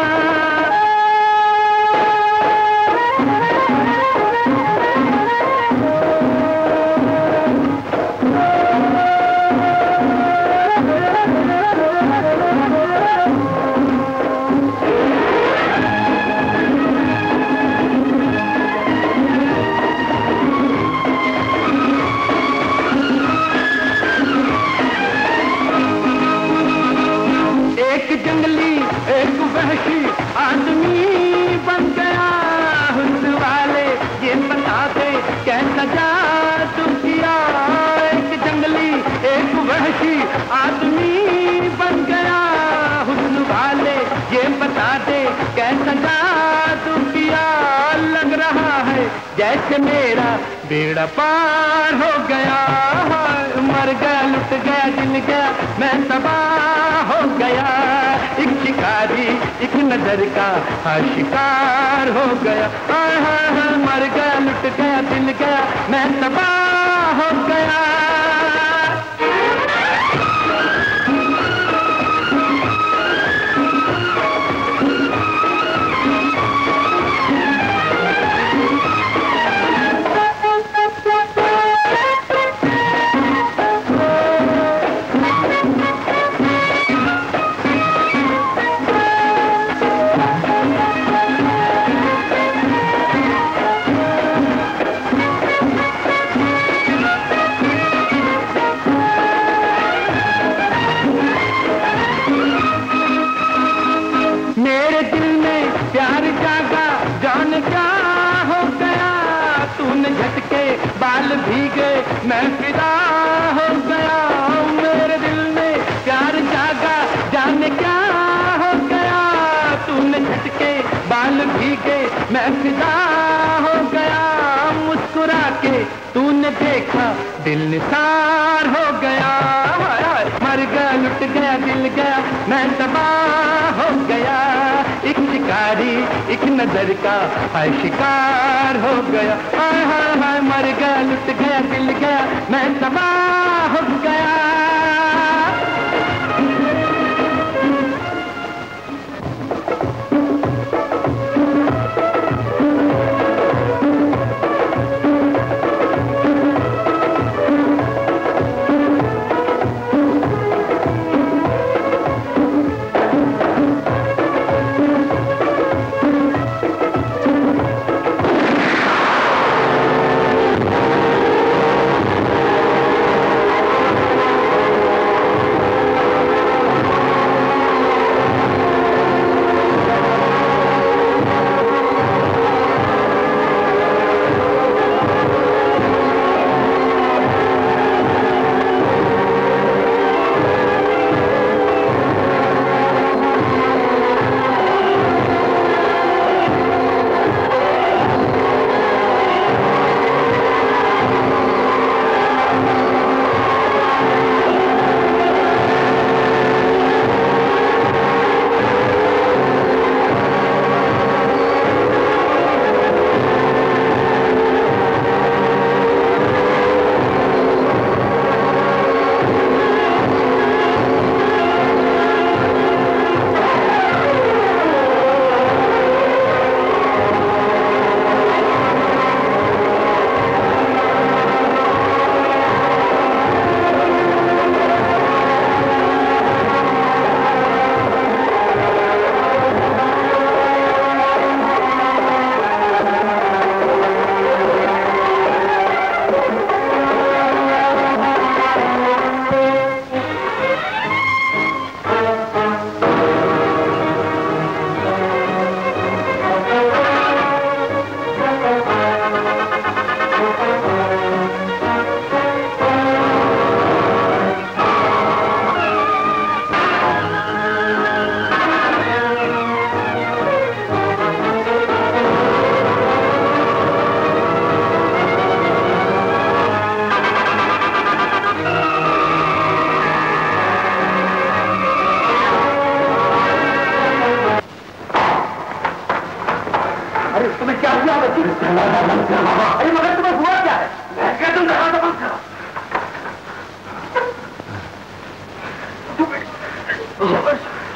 आदमी बन गया हुस्न वाले, ये बता दे कैसा जादू किया। एक जंगली एक वहशी आदमी बन गया हुस्न वाले, ये बता दे कैसा जादू किया। लग रहा है जैसे मेरा बेड़ा पार हो गया। मर गया, लुट गया, दिल गया, मैं तबाह हो गया। एक शिकारी एक नजर का हाँ शिकार हो गया। हाय हाय हाय मर गया, लुट गया, दिल गया, मैं तबाह हो गया। बाल भीगे मैं फिदा हो गया। मेरे दिल में प्यार जागा, जाने क्या हो गया। तूने झटके बाल भीगे मैं फिदा हो गया। मुस्कुरा के तूने देखा दिल निसार हो गया। मर गया, लुट गया, दिल गया, मैं तबाह हो गया। एक शिकारी एक नजर का हाय शिकार हो गया। हाय हाय हाय मर गया, लुट गया, दिल गया, मैं तबाह हो गया।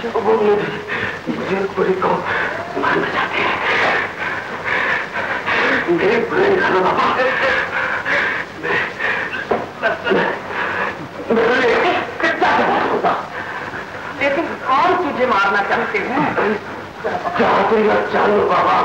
वो मुझे मुझे पूरी को मारना चाहते हैं। मेरे पूरे घर बाबा लेकिन कौन तुझे मारना चाहते हैं? चाहते हैं चालू बाबा।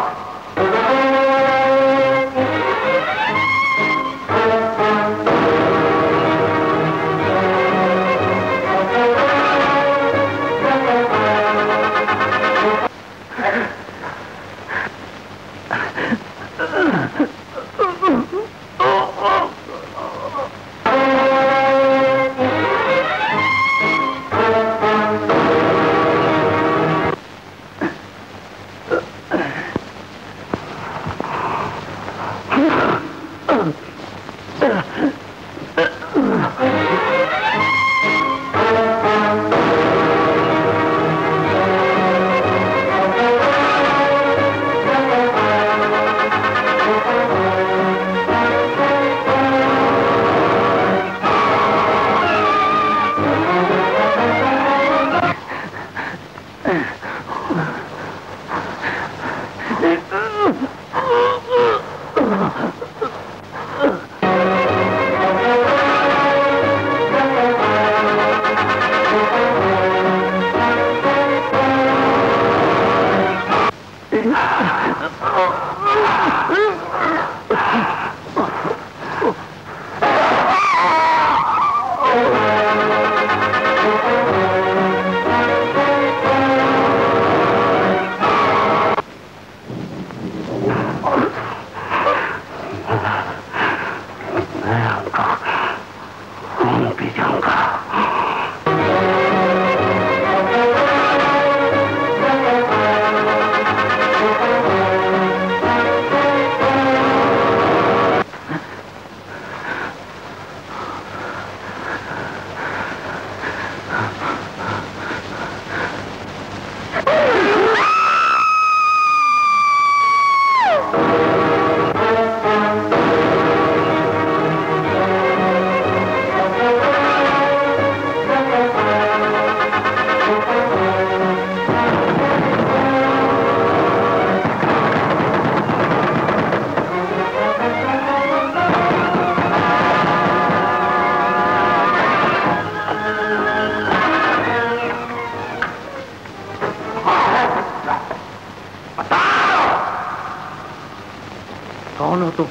कौन हो तुम?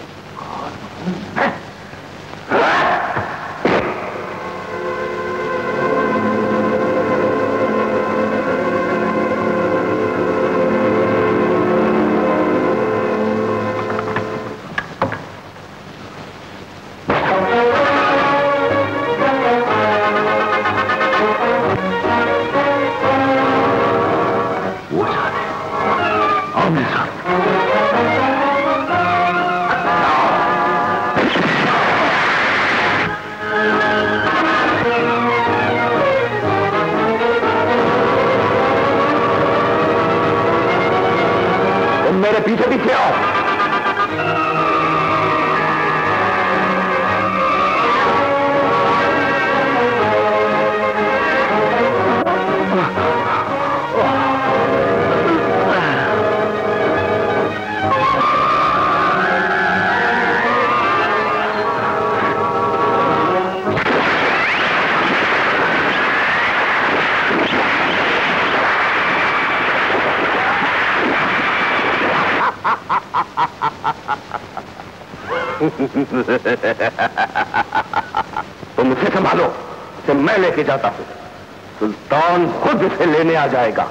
मेरे पीछे पीछे आओ। तुम इसे संभालो, इसे मैं लेके जाता हूं। सुल्तान खुद इसे लेने आ जाएगा।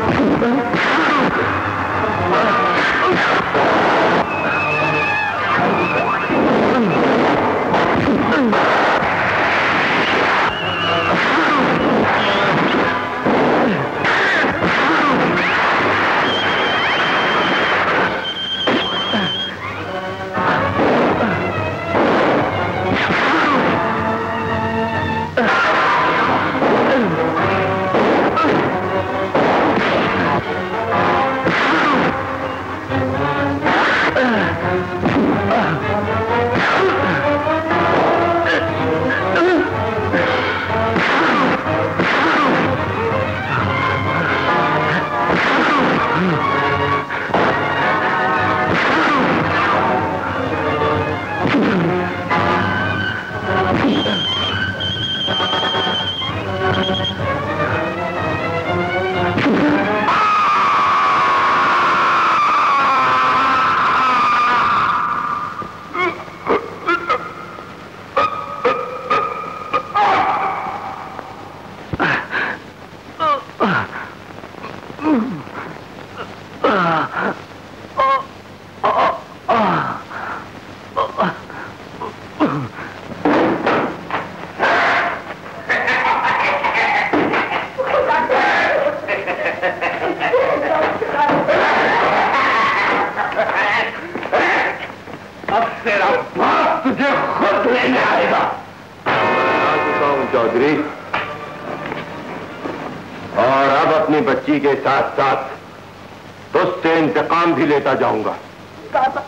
के साथ साथ तुझसे इंतकाम भी लेता जाऊंगा। बाबा।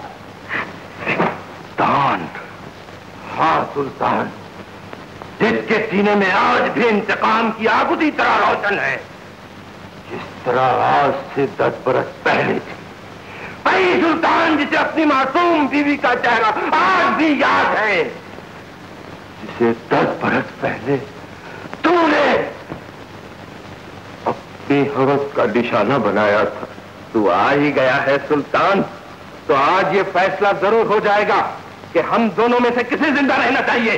सुल्तान, हाँ सुल्तान, जिसके सीने में आज भी इंतकाम की आग उसी तरह रोशन है जिस तरह आज से दस बरस पहले थी। वही सुल्तान जिसे अपनी मासूम बीवी का चेहरा आज भी याद है, जिसे दस बरस पहले तूने हवस का निशाना बनाया था। तू आ ही गया है सुल्तान, तो आज ये फैसला जरूर हो जाएगा कि हम दोनों में से किसे जिंदा रहना चाहिए।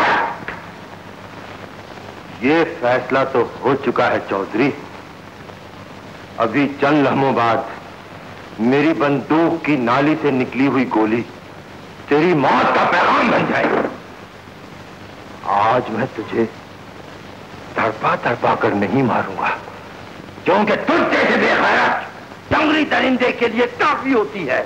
ये फैसला तो हो चुका है चौधरी। अभी चंद लम्हों बाद मेरी बंदूक की नाली से निकली हुई गोली तेरी मौत का पैगाम बन जाएगी। आज मैं तुझे तड़पा तड़पा कर नहीं मारूंगा, क्योंकि तुझ जैसे बेगैरत जंगली दरिंदे के लिए काफी होती है।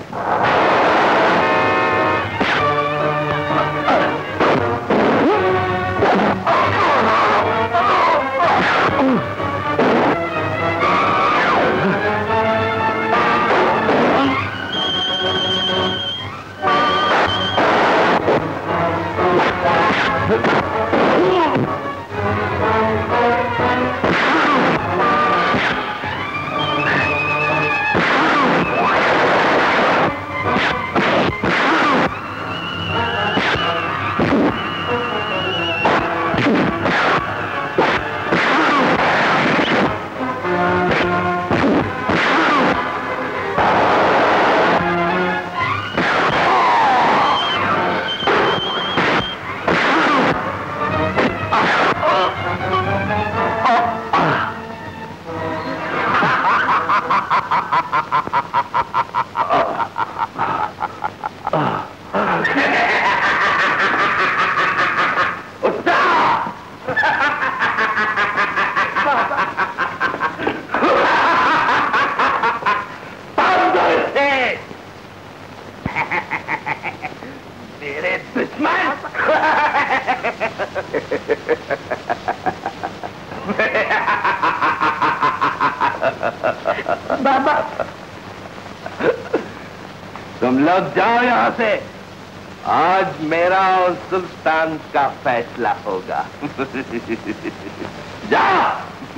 बाबा, तुम लोग जाओ यहां से। आज मेरा और सुल्तान का फैसला होगा। जाओ।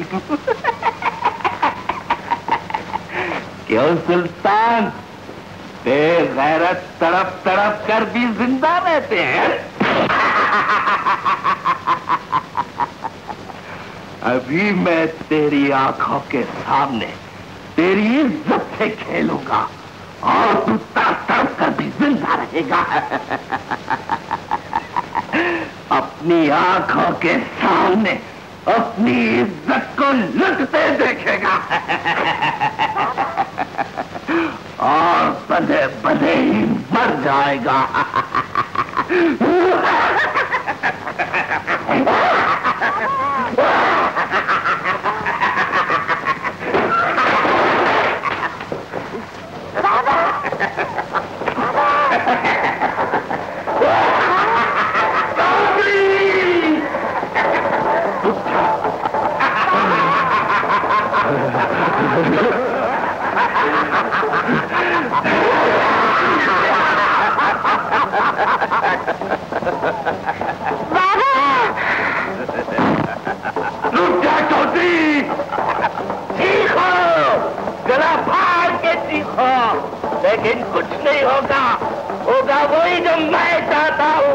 क्यों सुल्तान, बेगैरत तड़प तड़प कर भी जिंदा रहते हैं। अभी मैं तेरी आंखों के सामने तेरी इज्जत से खेलूंगा और तू तड़प तड़प कर भी जिंदा रहेगा। अपनी आंखों के सामने अपनी इज्जत को लुटते देखेगा। बधे बधे ही मर जाएगा। रुक जा चौधरी, चीखो, गला फाड़ के चीखो, लेकिन कुछ नहीं होगा, होगा वही जो मैं चाहता हूँ।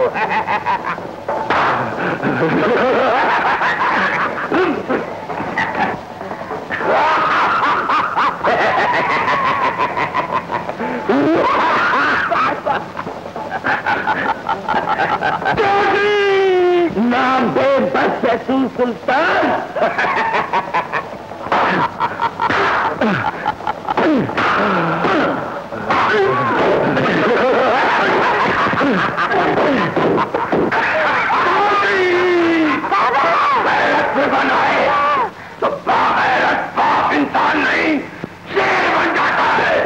नाम दे बस रसूल सुल्तान। बनाए तो बागैरत बाप इंसान नहीं शेर बन जाता है।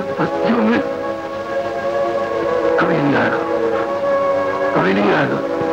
कभी नहीं आएगा, कभी नहीं आएगा।